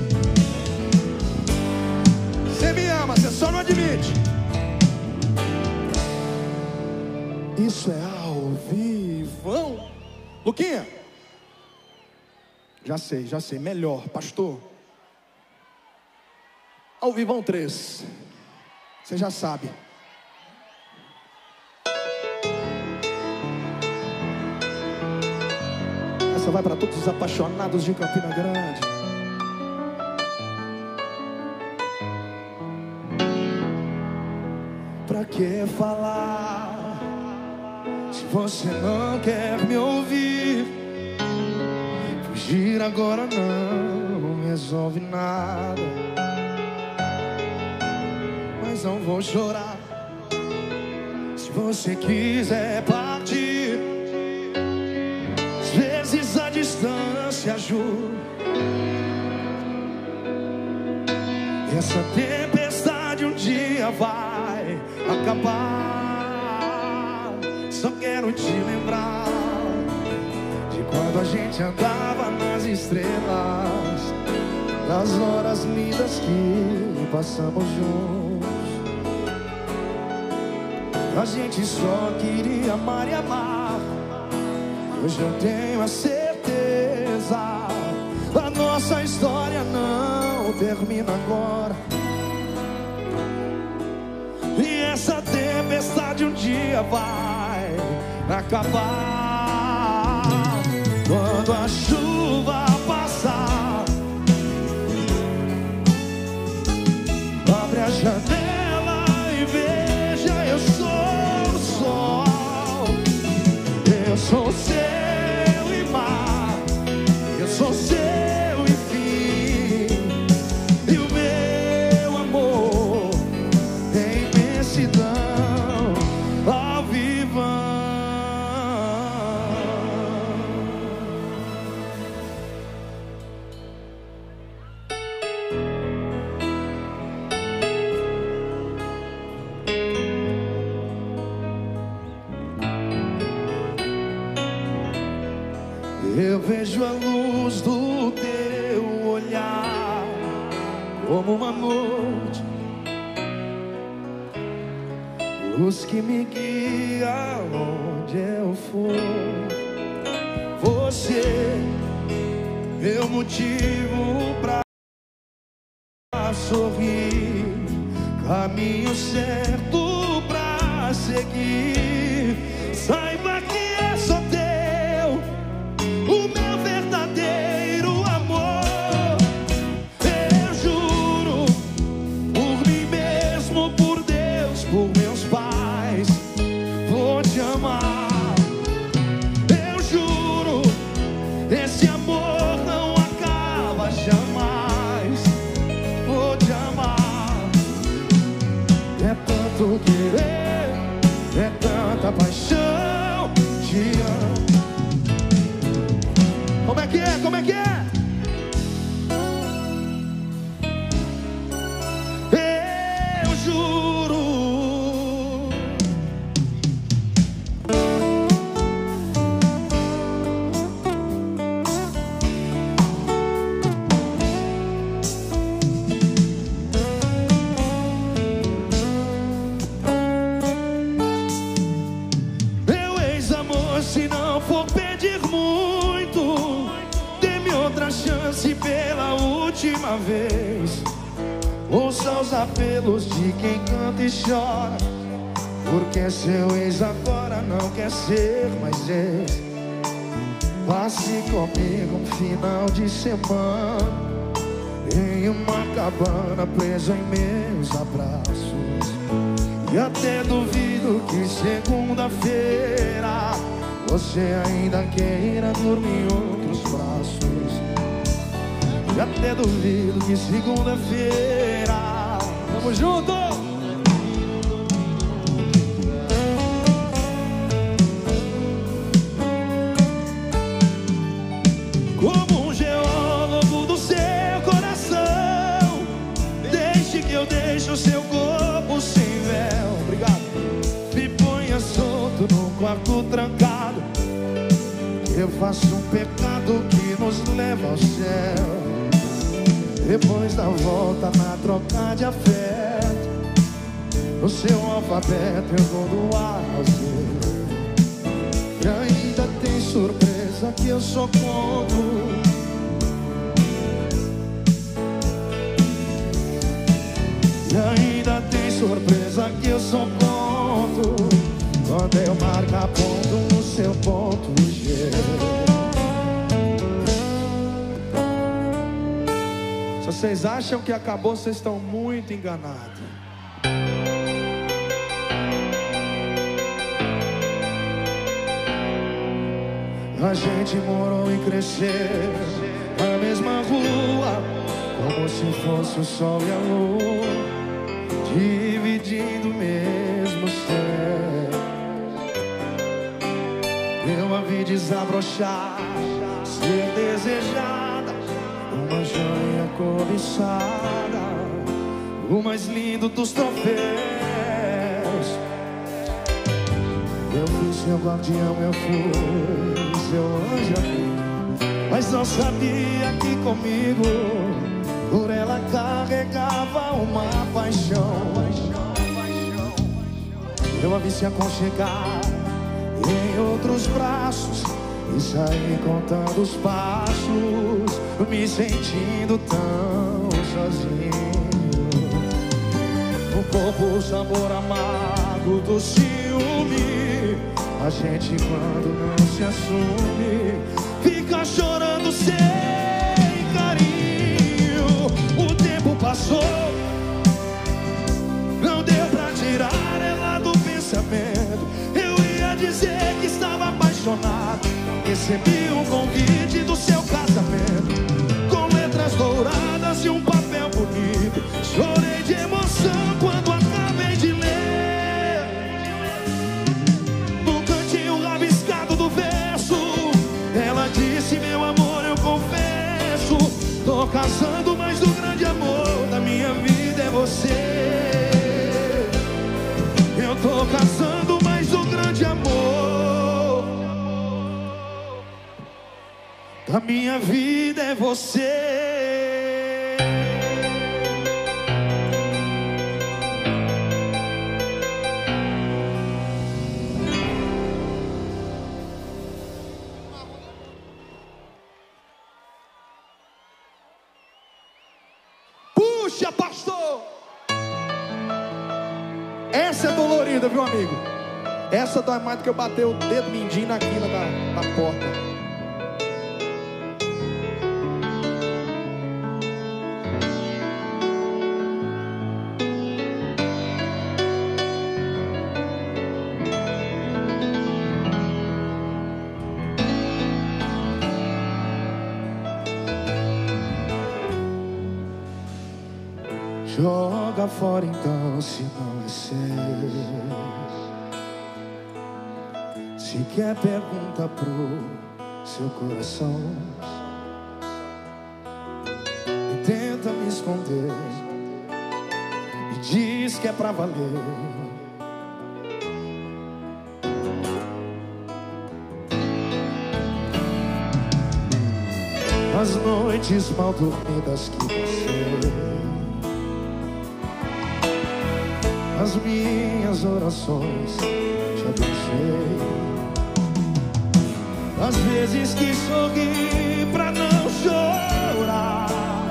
Você me ama, você só não admite. Isso é ao vivão. Luquinha, já sei, já sei, melhor, pastor. Ao vivão três. Você já sabe. Essa vai para todos os apaixonados de Campina Grande. Pra que falar se você não quer me ouvir? Fugir agora não resolve nada. Mas não vou chorar se você quiser partir. Às vezes a distância ajuda. Essa tempestade um dia vai acabar. Só quero te lembrar de quando a gente andava nas estrelas, das horas lindas que passamos juntos. A gente só queria amar e amar. Hoje eu tenho a certeza, a nossa história não termina agora. E essa tempestade um dia vai acabar. Quando a chuva passar, abre a janela e veja, eu sou o sol. Eu sou céu e mar, eu sou seu e fim. E o meu amor tem imensidão ao vivão. Eu vejo a luz do teu olhar como uma noite, luz que me guia onde eu for. Você, meu motivo pra sorrir, caminho certo pra seguir. Saiba que é só teu o meu verdadeiro amor. Eu juro tanto querer, é tanta paixão, te amo. Como é que é? Como é que é? Eu juro. Meu ex-amor, se não for pedir muito, dê-me outra chance pela última vez. Ouça os apelos de quem canta e chora, porque seu ex agora não quer ser mais ex. Passe comigo um final de semana em uma cabana, preso em meus abraços. E até duvido que segunda-feira você ainda queira dormir em outros braços. E até duvido que segunda-feira. Tamo junto! Como um geólogo do seu coração, deixe que eu deixe o seu corpo sem véu. Obrigado. Me ponha solto num quarto trancado, eu faço um pecado que nos leva ao céu. Depois da volta na troca de afeto, no seu alfabeto eu vou doar ao seu. E ainda tem surpresa que eu só conto. E ainda tem surpresa que eu só conto quando eu marcar ponto no seu ponto G. Se vocês acham que acabou, vocês estão muito enganados. A gente morou e cresceu na mesma rua, como se fosse o sol e a lua, dividindo o mesmo céu. Eu a vi desabrochar, ser desejada, uma joia cobiçada, o mais lindo dos troféus. Eu fui seu guardião, eu fui seu anjo amigo, mas não sabia que comigo por ela carregava uma paixão. Eu a vi se aconchegar em outros braços e saí contando os passos, me sentindo tão sozinho. No corpo o sabor amargo do ciúme, a gente quando não se assume fica chorando sem carinho. O tempo passou, não deu pra tirar ela do pensamento. Eu ia dizer que estava apaixonado, recebi um convite do seu casamento, com letras douradas e um papel bonito. Chorei de emoção quando acabei de ler. No cantinho rabiscado do verso, ela disse: meu amor, eu confesso, tô casando, mas o grande amor da minha vida é você. Eu tô casando, mas o grande amor da minha vida é você. Puxa, pastor! Essa é dolorida, viu, amigo? Essa dói mais do que eu bater o dedo mindinho na quina da, da porta. Joga fora então, se não é seu. Se quer, pergunta pro seu coração. E tenta me esconder e diz que é pra valer. As noites mal dormidas que você, as minhas orações te abençoei. As vezes que sorri pra não chorar,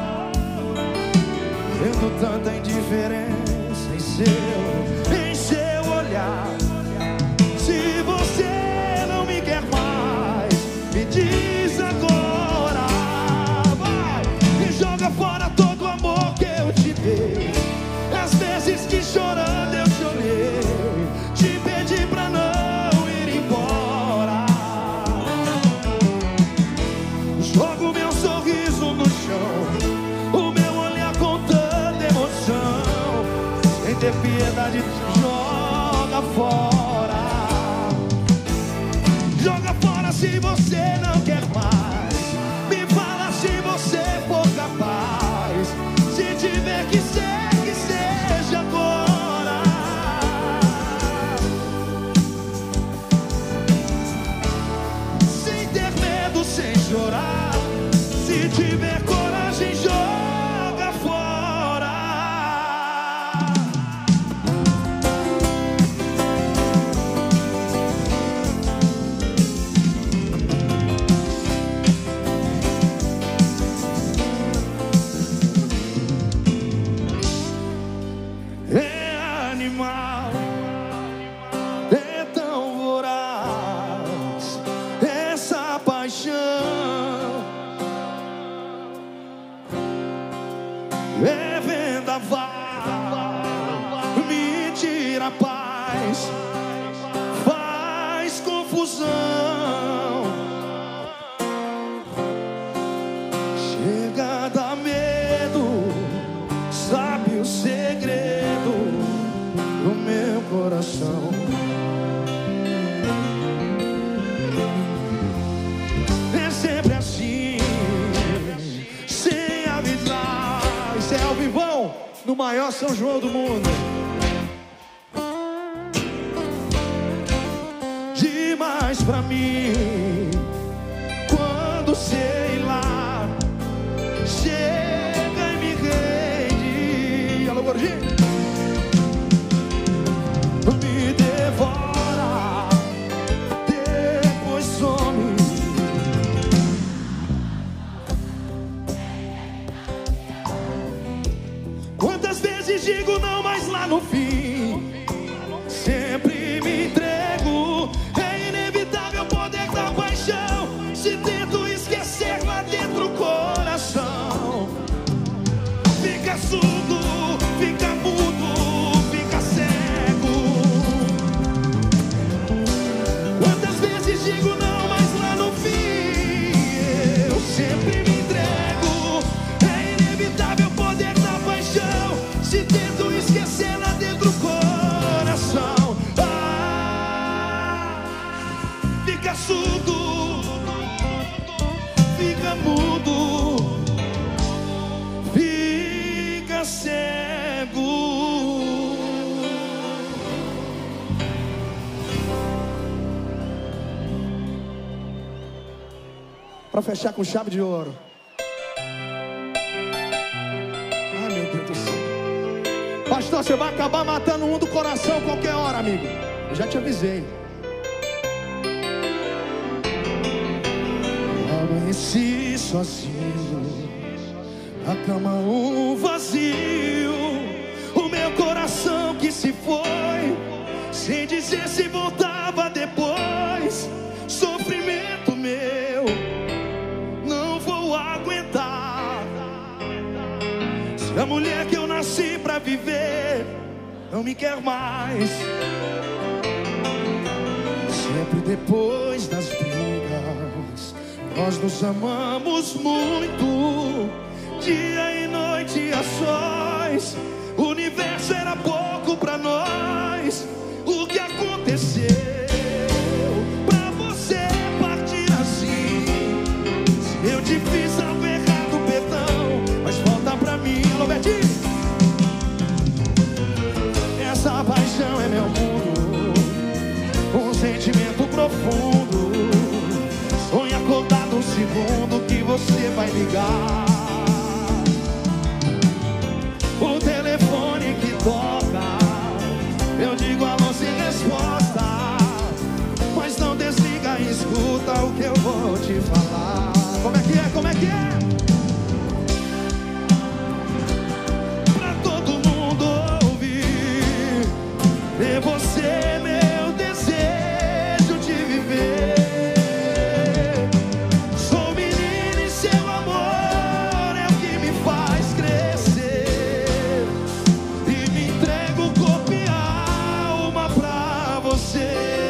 vendo tanta indiferença em seu, em seu olhar. Se você não me quer mais, me diz agora, vai, e joga fora todo o amor que eu te dei. As vezes que chorando eu te olhei, te pedi pra não ir embora. Jogo meu sorriso no chão, o meu olhar com tanta emoção. Sem ter piedade, joga fora. Joga fora se você não quer mais. Me fala se você for capaz. Se tiver que ser, que seja agora. Sem ter medo, sem chorar. Se tiver coragem, joga fora. É animal, é tão voraz essa paixão. É vendaval, me tira a paz, faz confusão. Chega a dar medo, sabe o segredo do meu coração. É sempre assim, sem avisar. Isso é ao vivão, no maior São João do mundo. Demais pra mim, quando sei lá, chega e me rende. Alô, gordinho. Me devora, depois some. Quantas vezes digo não, mas lá no fim sempre me entrego. É inevitável o poder da paixão. Se tento esquecer lá dentro o coração, fica surdo, fica mudo, fica cego. Quantas vezes digo não, mas lá no fim eu sempre me entrego. É inevitável o poder da paixão. Se tento esquecer lá dentro do coração, ah, fica surdo, fica mudo, fica cego. Pra fechar com chave de ouro. Ai, meu Deus do céu. Pastor, você vai acabar matando um do coração qualquer hora, amigo. Eu já te avisei. Amanheci sozinho, a cama um vazio, o meu coração que se foi, sem dizer se voltava depois. Sofrimento meu, não vou aguentar. Se a mulher que eu nasci pra viver não me quer mais. Sempre depois das brigas, nós nos amamos muito, dia e noite a sós. O universo era pouco pra nós. O que aconteceu pra você partir assim? Eu te fiz algo errado, perdão, mas volta pra mim. Alô, Betinho. Essa paixão é meu mundo, um sentimento profundo. Sonho acordado um segundo que você vai ligar. O telefone que toca, eu digo alô sem resposta, mas não desliga e escuta o que eu vou te falar. Como é que é? Como é que é? Pra todo mundo ouvir, ver você, meu desejo de viver. Sou menino e seu amor é o que me faz crescer, e me entrego o corpo e a alma pra você.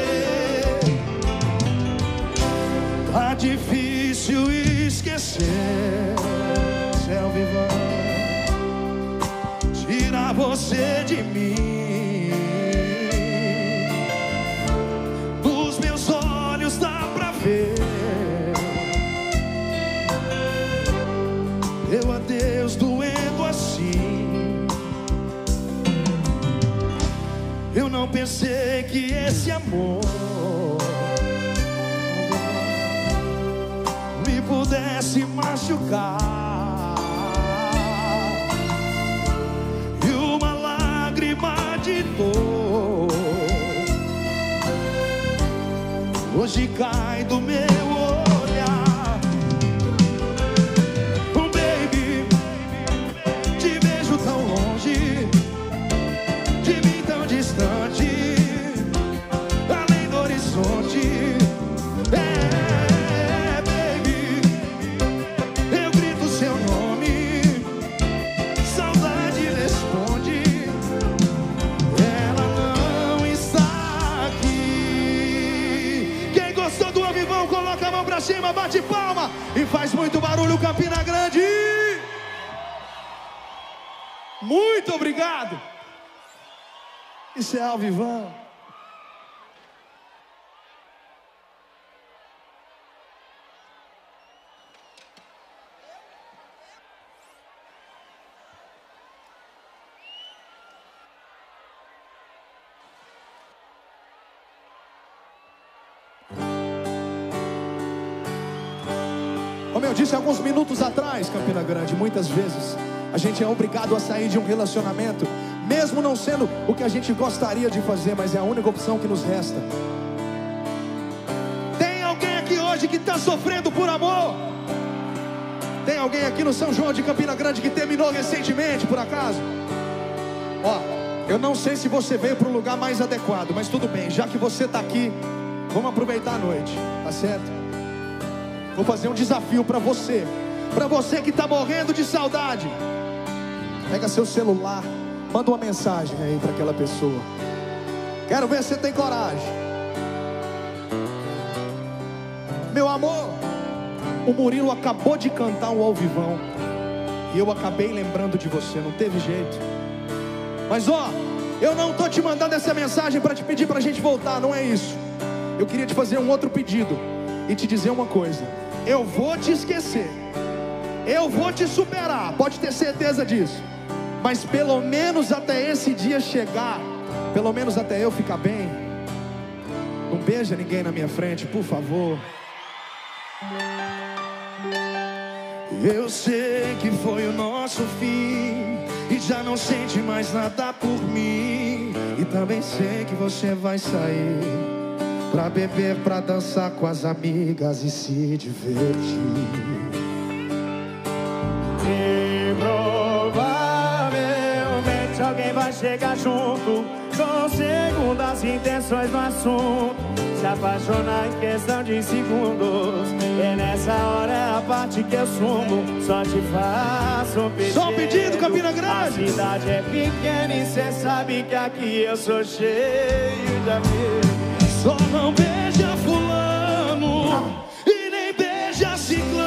Tá difícil esquecer, céu vivão, tirar você de mim. Dos meus olhos dá pra ver meu adeus doendo assim. Eu não pensei que esse amor me pudesse machucar, e uma lágrima de dor hoje cai do meu olhar. Um baby, te vejo tão longe, de mim tão distante, além do horizonte. É, baby, eu grito seu nome, saudade responde, ela não está aqui. Quem gostou do Avivão, coloca a mão pra cima, bate palma e faz muito barulho, Campina Grande. Muito obrigado. Isso é Avivão. Como eu disse alguns minutos atrás, Campina Grande, muitas vezes a gente é obrigado a sair de um relacionamento, mesmo não sendo o que a gente gostaria de fazer, mas é a única opção que nos resta. Tem alguém aqui hoje que está sofrendo por amor? Tem alguém aqui no São João de Campina Grande que terminou recentemente, por acaso? Ó, eu não sei se você veio para um lugar mais adequado, mas tudo bem, já que você está aqui, vamos aproveitar a noite, tá certo? Vou fazer um desafio para você, para você que está morrendo de saudade. Pega seu celular, manda uma mensagem aí para aquela pessoa. Quero ver se você tem coragem. Meu amor, o Murilo acabou de cantar um Alvivão e eu acabei lembrando de você, não teve jeito. Mas ó, eu não tô te mandando essa mensagem para te pedir para a gente voltar, não é isso. Eu queria te fazer um outro pedido e te dizer uma coisa. Eu vou te esquecer, eu vou te superar, pode ter certeza disso. Mas pelo menos até esse dia chegar, pelo menos até eu ficar bem, não beija ninguém na minha frente, por favor. Eu sei que foi o nosso fim e já não sente mais nada por mim. E também sei que você vai sair pra beber, pra dançar com as amigas e se divertir. E provavelmente alguém vai chegar junto, com segundas intenções no assunto, se apaixonar em questão de segundos. E nessa hora é a parte que eu sumo, só te faço um pedido. Só um pedido, Campina Grande. A cidade é pequena e cê sabe que aqui eu sou cheio de amigos. Só não beija fulano e nem beija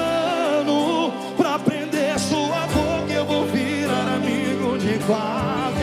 ciclano, pra prender sua boca eu vou virar amigo de quatro.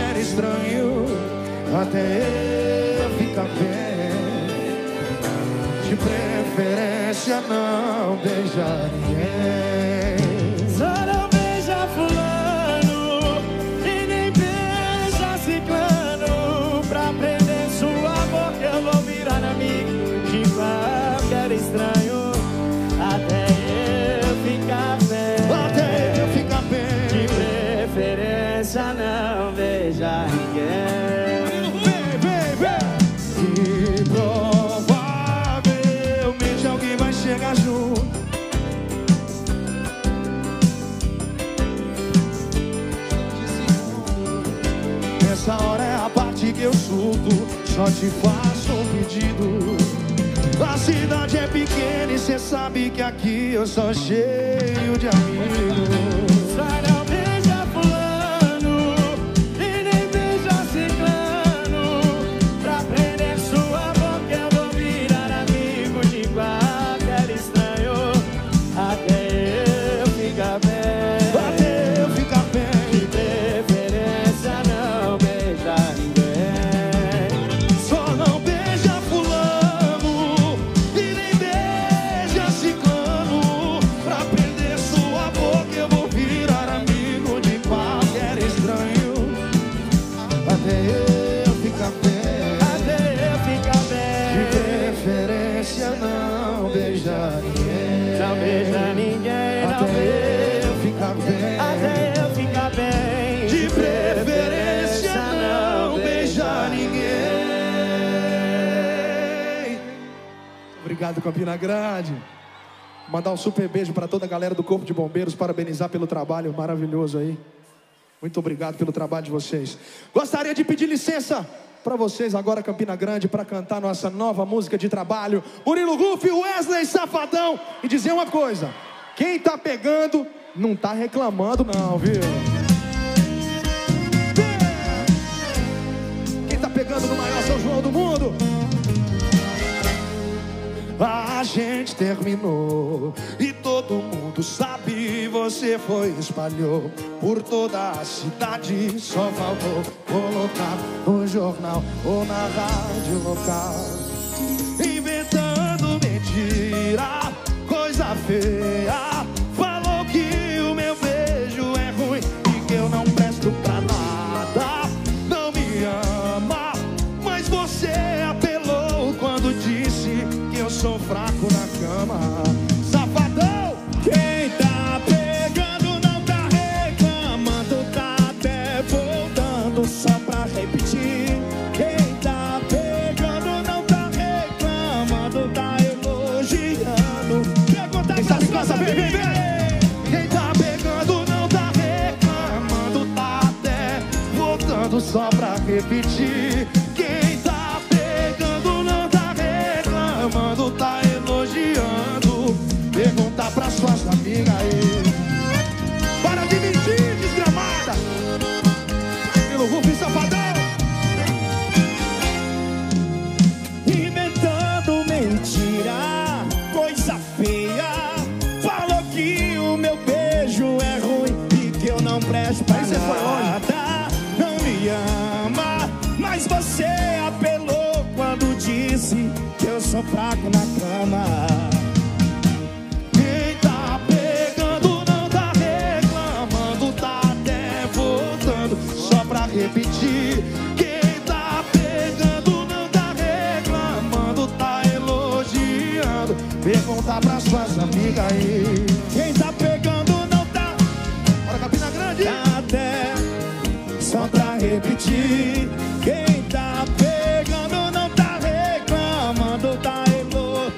até eu ficar bem. De preferência não beijar ninguém. Só não beija fulano e nem beija ciclano, pra prender sua boca eu vou virar amigo de qualquer estranho, até eu ficar bem. Até eu ficar bem. De preferência não beija ninguém. Vem, vem, vem. E provavelmente alguém vai chegar junto. Essa hora é a parte que eu surto, só te faço um pedido. A cidade é pequena e cê sabe que aqui eu sou cheio de amigos. Só não beija fulano e nem beija ciclano, pra prender sua boca eu vou virar amigo de qualquer estranho, até eu ficar bem. Até eu ficar bem. De preferência não beija ninguém. Só não beija fulano e nem beija ciclano, pra prender sua boca eu vou virar amigo de qualquer estranho, até eu ficar bem. Até eu ficar De bem. preferência não beijar ninguém. Não beija ninguém, não Até beija. eu ficar bem. Até eu ficar bem. De preferência não beijar ninguém. Obrigado, Campina Grande. Mandar um super beijo para toda a galera do Corpo de Bombeiros, parabenizar pelo trabalho maravilhoso aí. Muito obrigado pelo trabalho de vocês. Gostaria de pedir licença para vocês agora, Campina Grande, para cantar nossa nova música de trabalho, Murilo Ruff, Wesley Safadão, e dizer uma coisa: quem tá pegando não tá reclamando não, viu? Quem tá pegando no maior São João do mundo? A gente terminou e todo mundo sabe, você foi e espalhou por toda a cidade. Só faltou colocar no jornal ou na rádio local, inventando mentira, coisa feia. Falou que o meu beijo é ruim e que eu não presto pra nada. Não me ama, mas você apelou quando disse que eu sou fraco na cama. Safadão! Quem tá pegando não tá reclamando, tá até voltando só pra repetir. Quem tá pegando não tá reclamando, tá elogiando. Pergunta Quem tá em casa, vem, vem, vem! Quem tá pegando não tá reclamando, tá até voltando só pra repetir. Quem tá pegando não tá reclamando, tá elogiando. Pergunta pra suas amigas aí. Para de mentir, desgramada! Pelo Ruff e Safadão! inventando mentira, coisa feia. Falou que o meu beijo é ruim e que eu não presto pra Aí você foi nada. Não me ama, mas você apelou quando disse que eu sou fraco na cama. Quem tá pegando não tá reclamando, tá até voltando só pra repetir. Quem tá pegando não tá reclamando, tá elogiando. Pergunta pra suas amigas aí. Quem tá pegando não tá, Bora, Campina Grande! tá até só pra repetir. Quem tá pegando não tá reclamando, tá elogiando.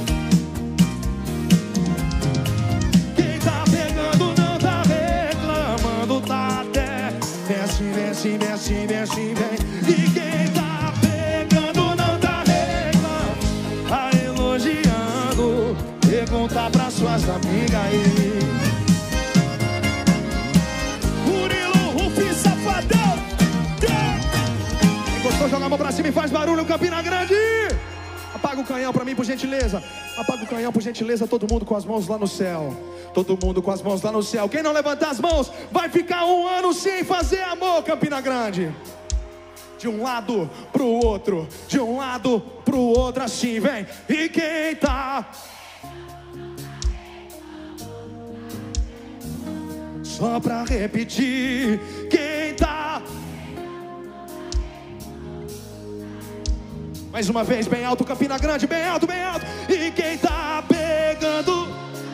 Quem tá pegando não tá reclamando, tá até vem assim, vem assim, vem assim, vem assim, vem. E quem tá pegando não tá reclamando, tá elogiando. Pergunta pra suas amigas aí. Murilo Ruff, Safadão. Quem gostou, joga a mão pra cima e faz barulho, Campina Grande! Apaga o canhão pra mim, por gentileza. Apaga o canhão, por gentileza, todo mundo com as mãos lá no céu. Todo mundo com as mãos lá no céu. Quem não levantar as mãos vai ficar um ano sem fazer amor, Campina Grande. De um lado pro outro, de um lado pro outro, assim vem. E quem tá? Só pra repetir, quem tá? Mais uma vez, bem alto, Campina Grande, bem alto, bem alto. E quem tá pegando?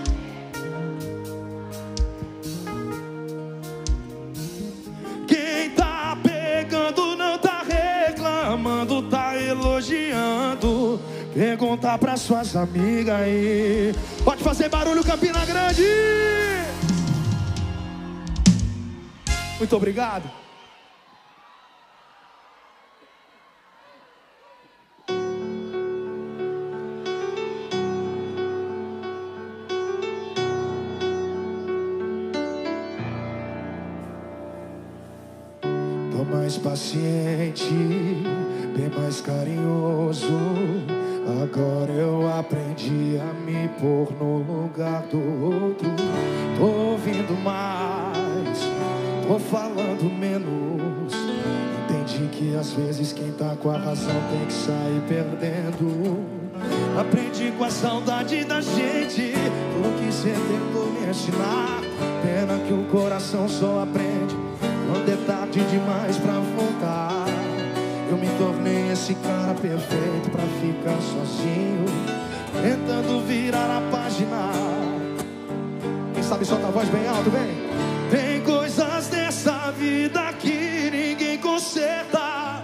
Quem tá pegando não tá reclamando, tá elogiando. Pergunta pra suas amigas aí. Pode fazer barulho, Campina Grande. Muito obrigado. Tô mais paciente, bem mais carinhoso. Agora eu aprendi a me pôr no lugar do outro. Tô ouvindo mais, tô falando menos. Entendi que às vezes quem tá com a razão tem que sair perdendo. Aprendi com a saudade da gente tudo que cê tentou me ensinar. Pena que o coração só aprende quando é tarde demais pra voltar. Eu me tornei esse cara perfeito pra ficar sozinho, tentando virar a página. Quem sabe solta a voz bem alto, vem. Tem coisas nessa vida que ninguém conserta.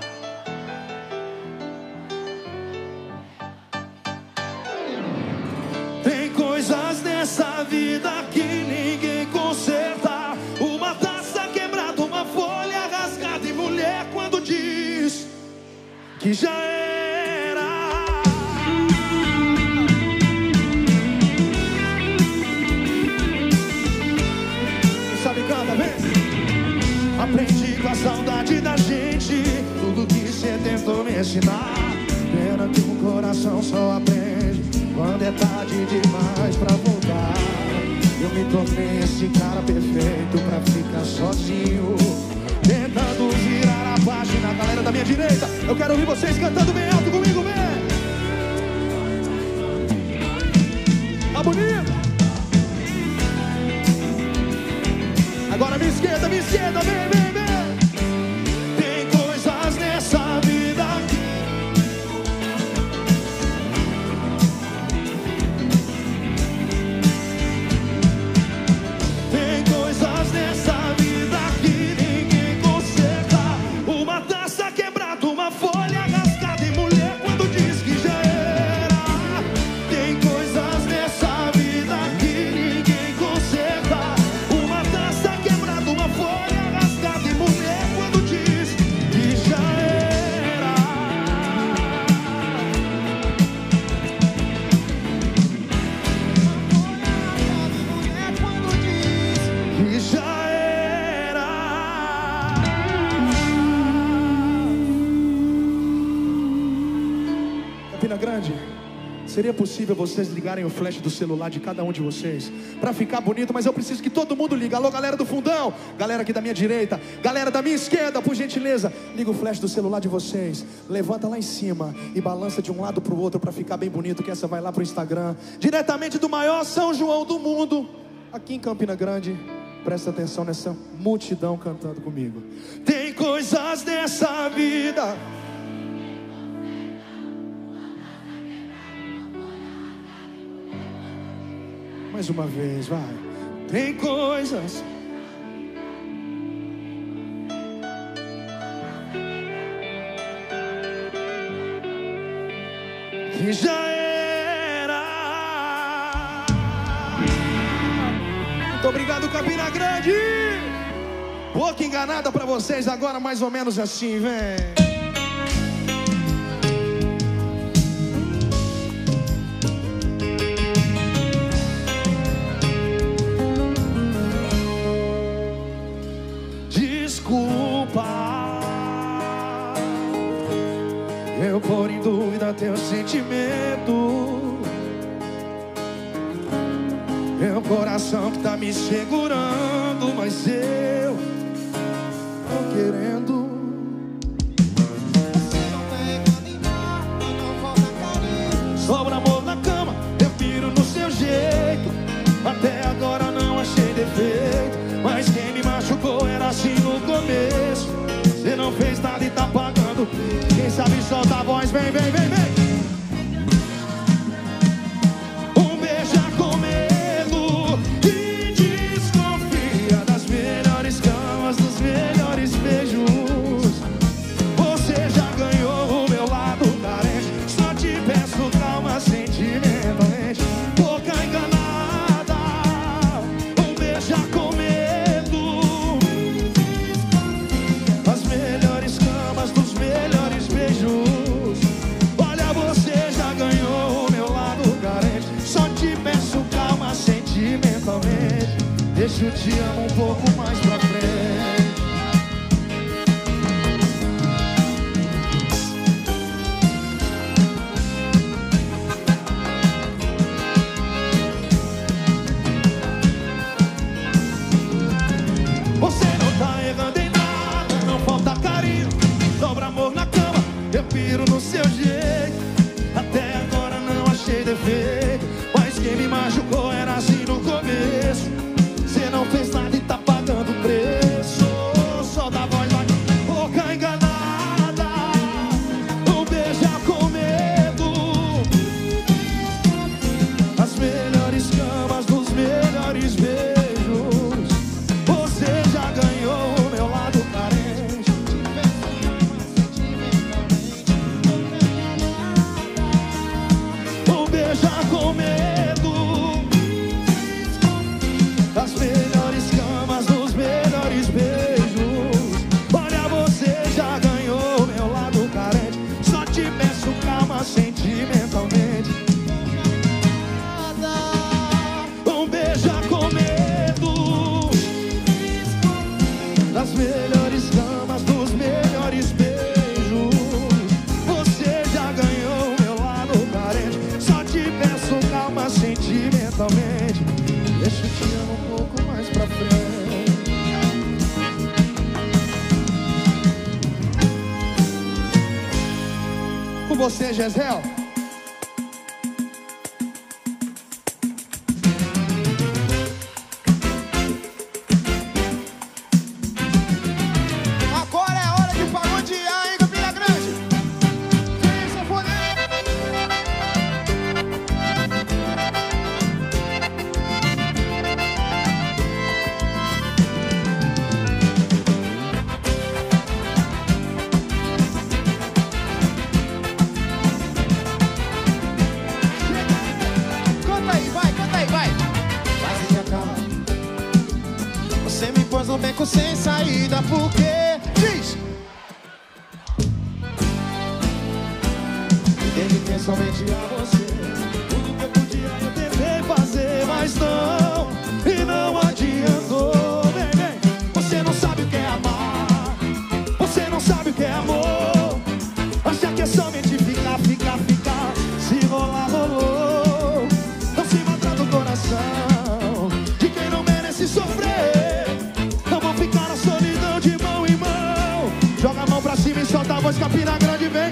Tem coisas nessa vida que ninguém conserta. Uma taça quebrada, uma folha rasgada, e mulher quando diz que já era. Sabe, canta, vem. Aprendi com a saudade da gente tudo que cê tentou me ensinar. Pena que o coração só aprende quando é tarde demais pra voltar. Eu me tornei esse cara perfeito pra ficar sozinho, tentando virar a página. Galera da minha direita, eu quero ouvir vocês cantando bem alto comigo, vem. Tá bonito? Agora minha esquerda, minha esquerda, vem, vem, vem. Tem coisas nessa vida que Tem coisas nessa vida que ninguém conserta. Uma taça quebrada, uma folha rasgada, e mulher quando diz que já era. Tem coisas nessa vida que ninguém conserta. Uma taça quebrada, uma folha rasgada, e mulher quando diz que já era. Mulher quando diz que já era. Campina Grande, seria possível vocês ligarem o flash do celular de cada um de vocês pra ficar bonito, mas eu preciso que todo mundo ligue. Alô, galera do fundão, galera aqui da minha direita, galera da minha esquerda, por gentileza, liga o flash do celular de vocês, levanta lá em cima e balança de um lado pro outro pra ficar bem bonito, que essa vai lá pro Instagram, diretamente do maior São João do mundo, aqui em Campina Grande. Presta atenção nessa multidão cantando comigo. Tem coisas nessa vida. Mais uma vez, vai. Tem coisas que já era. Muito obrigado, Campina Grande. Boca enganada pra vocês agora, mais ou menos assim, vem. Desculpa eu pôr em dúvida teu sentimento. Meu coração que tá me segurando, mas eu tô querendo. machucou, era assim no começo. Você não fez nada e tá pagando. Quem sabe solta a voz, vem, vem, vem, vem. Um beija com medo e desconfia das melhores camas, dos melhores beijos. Você já ganhou o meu lado carente. Só te peço calma sentimentalmente. Boca enganada, um beija com medo. As melhores camas, dos melhores beijos. Olha, você já ganhou o meu lado carente. Só te peço calma sentimentalmente. Deixa eu te amo um pouco mais pra frente. Você não tá errando em nada, não falta carinho. Dobra amor na cama, eu piro no seu jeito. Até agora não achei defeito, mas quem me machucou era assim no começo. Você não fez nada e tá pagando preço. Só dá voz lá, boca enganada, um beija com medo. As melhores camas, dos melhores beijos. Você já ganhou o meu lado carente. Um beija com medo. Das melhores camas, dos melhores beijos. Olha, você já ganhou o meu lado carente. Só te peço calma sentimentalmente. Um beija com medo. Das melhores camas, dos melhores beijos. Você já ganhou o meu lado carente. Só te peço calma sentimentalmente. Deixa eu te amo um pouco mais pra frente. Com você, Gisele. Agora é hora de pagodear, hein, Campina Grande? Vem, sanfoneiro. Canta aí, vai, canta aí, vai. Quase já acaba. Você me pôs no beco sem saída, porque diz. Dediquei somente a você. Tudo que eu podia eu tentei fazer, mas não, e não adiantou. Vem, vem. Você não sabe o que é amar. Você não sabe o que é amor. Acha que é somente ficar, ficar, ficar. Se rolar, rolou. Não se mata do coração de quem não merece sofrer. Não vou ficar na solidão de mão em mão. Joga a mão pra cima e solta a voz, Campina Grande, vem.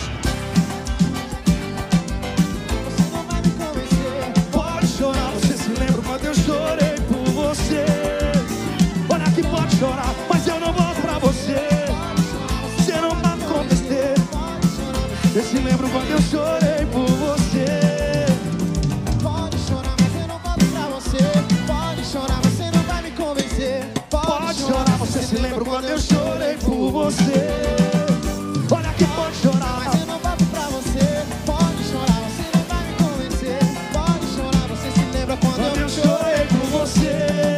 Você não vai me convencer. Pode chorar, você se lembra quando eu chorei por você. Olha que pode chorar, mas eu não volto pra você. Você não vai me convencer. Eu se lembro quando eu chorei por você. Pode chorar, mas eu não volto pra você. Pode chorar, você não vai me convencer. Pode chorar, você se lembra quando eu chorei por você. Olha que pode chorar, Mas eu não volto pra você. Pode chorar, você não vai me convencer. Pode chorar, você se lembra quando quando eu eu chorei por você.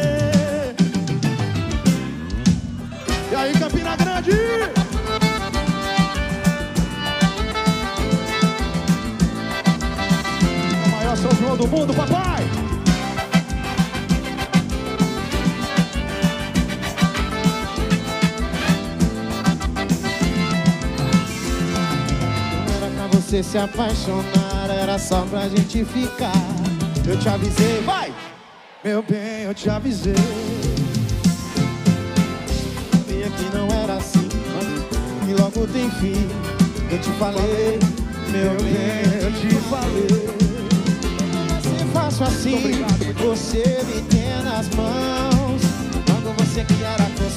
E aí, Campina Grande? O maior São João do mundo, papai. Não era pra você se apaixonar, era só pra gente ficar. Eu te avisei, vai! Meu bem, eu te avisei. Sabia que não era assim, e logo tem fim. Eu te falei, meu Meu bem, bem, eu te falei. Você fácil assim, Muito obrigado, muito você me tem nas mãos. Quando você que era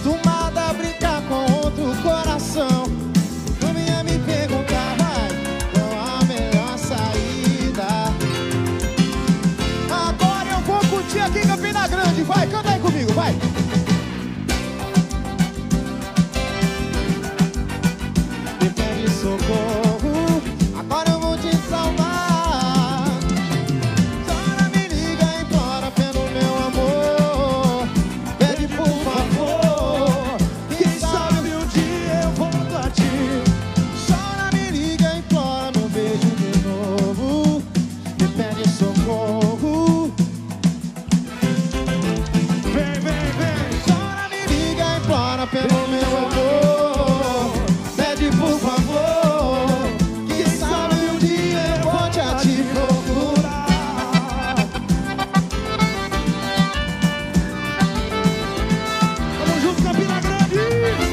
chora pelo meu amor. Pede por favor, quem sabe um dia eu volte a te procurar. Tamo junto, Campina Grande.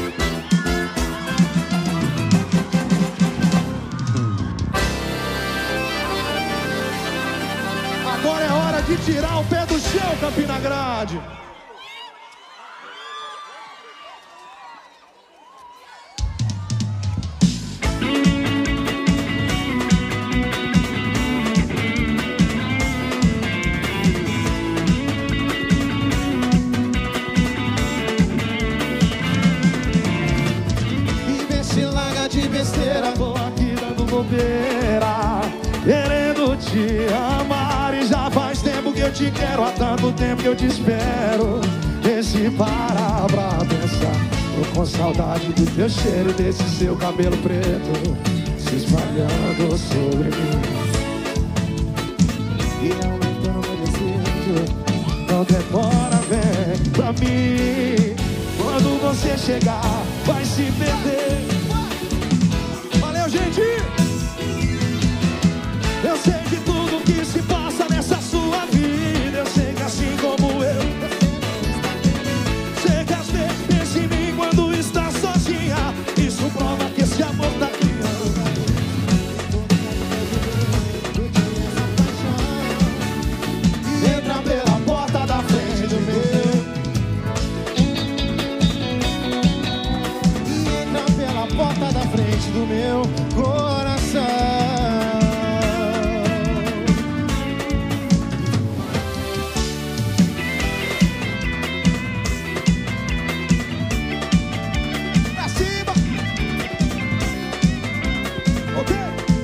Agora é hora de tirar o pé do chão, Campina Grande. E vê se larga de besteira, Tô aqui dando bobeira, querendo te amar. E já faz tempo que eu te quero, há tanto tempo que eu te espero. Vê se para pra pensar. Tô com saudade do teu cheiro, desse seu cabelo preto se espalhando sobre mim e aumentando meu desejo. Não demora, vem pra mim. Quando você chegar, vai se perder. Valeu, gente! Eu sei de tudo que se passa nessa sua vida. Eu sei que assim como eu, sei que às vezes pensa em mim quando está sozinha. Isso prova que esse amor tá criando. entra pela porta da frente do meu. E entra pela porta da frente do meu coração. Pra cima! Ok?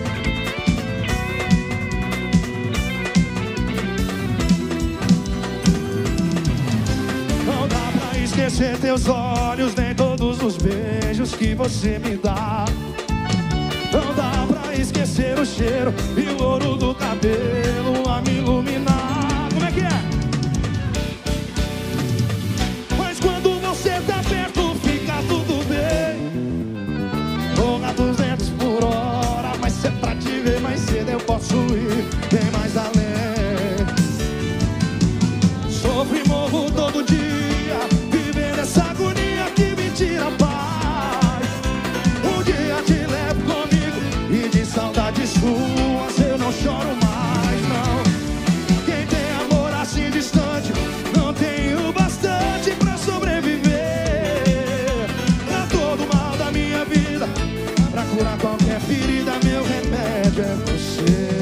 Não dá pra esquecer teus olhos, nem todos os beijos que você me dá. Não dá pra esquecer o cheiro e o ouro do cabelo a me iluminar. Como é que é? Mas quando você tá perto, fica tudo bem. Corra duzentos por hora, mas se é pra te ver mais cedo eu posso ir bem mais além. Sofro e morro todo dia, vivendo essa agonia que me tira a paz. Um dia te levo comigo e de saudades suas eu não choro mais, não. Quem tem amor assim distante não tem o bastante pra sobreviver. Pra todo mal da minha vida, pra curar qualquer ferida, meu remédio é você.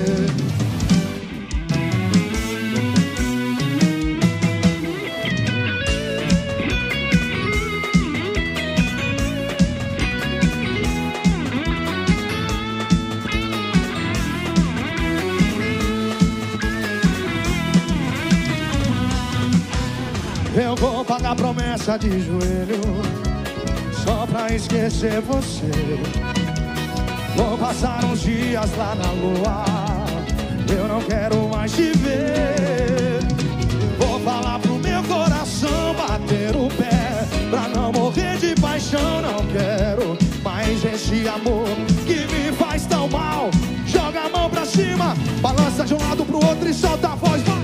Eu vou pagar promessa de joelho só pra esquecer você. Vou passar uns dias lá na lua, eu não quero mais te ver. Vou falar pro meu coração bater o pé, pra não morrer de paixão. Não quero mais esse amor que me faz tão mal. Joga a mão pra cima, balança de um lado pro outro e solta a voz, vai.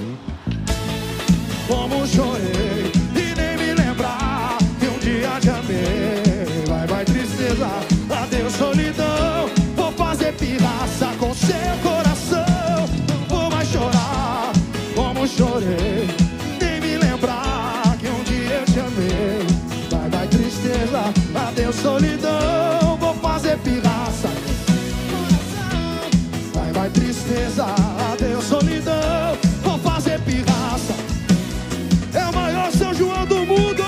Como chorei e nem me lembrar que um dia te amei. Vai, vai tristeza, adeus solidão. Vou fazer pirraça com seu coração. Não vou mais chorar como chorei, nem me lembrar que um dia eu te amei. Vai, vai tristeza, adeus solidão. Vou fazer pirraça. Vai, vai tristeza, adeus solidão. Vou fazer pirraça. É o maior São João do mundo.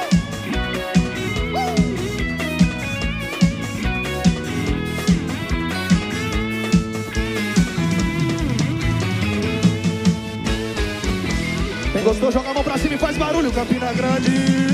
Quem gostou, joga a mão pra cima e faz barulho, Campina Grande.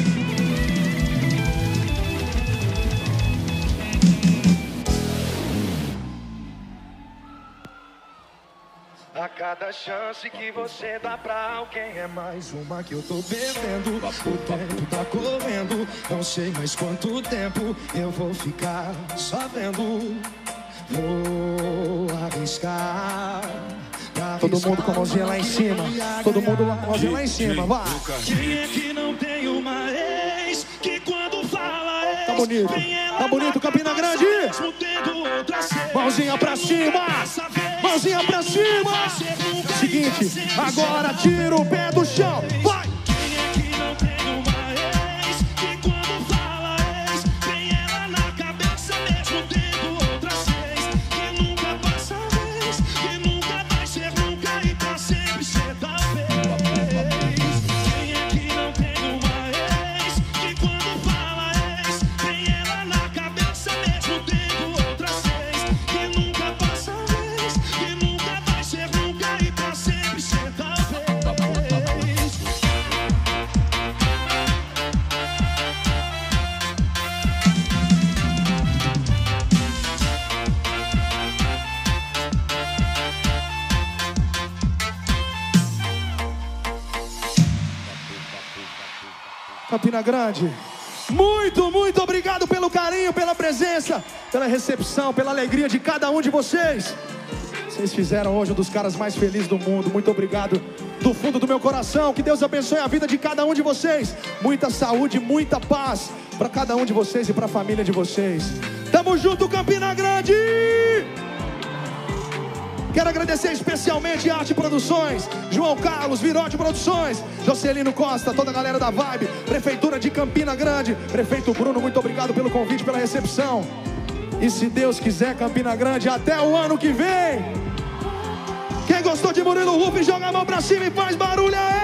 A cada chance que você dá pra alguém é mais uma que eu tô bebendo. O tempo tá correndo, não sei mais quanto tempo eu vou ficar só vendo. Vou arriscar. Todo mundo com a mãozinha lá em cima. Todo mundo com a mãozinha lá em cima, vai. Quem é que não tem uma ex que quando fala ex, tá bonito, tá bonito, Campina Grande. Mãozinha pra cima, mãozinha pra cima. Seguinte, agora tira o pé do chão, vai. Quem é que não tem uma ex que quando fala ex, tem ela na cabeça mesmo tendo outras seis, que nunca passa vez, que nunca vai ser nunca e pra sempre ser talvez. Quem é que não tem uma ex que quando fala ex, tem ela na cabeça mesmo tendo outras seis, que nunca passa vez, que nunca vai ser nunca e pra sempre ser talvez. Campina Grande, muito, muito obrigado pelo carinho, pela presença, pela recepção, pela alegria de cada um de vocês. Vocês fizeram hoje um dos caras mais felizes do mundo. Muito obrigado do fundo do meu coração. Que Deus abençoe a vida de cada um de vocês. Muita saúde, muita paz para cada um de vocês e para a família de vocês. Tamo junto, Campina Grande! Quero agradecer especialmente a Arte Produções, João Carlos, Virote Produções, Jocelino Costa, toda a galera da Vibe, Prefeitura de Campina Grande, Prefeito Bruno, muito obrigado pelo convite, pela recepção. E se Deus quiser, Campina Grande, até o ano que vem. Quem gostou de Murilo Ruf, joga a mão pra cima e faz barulho aí!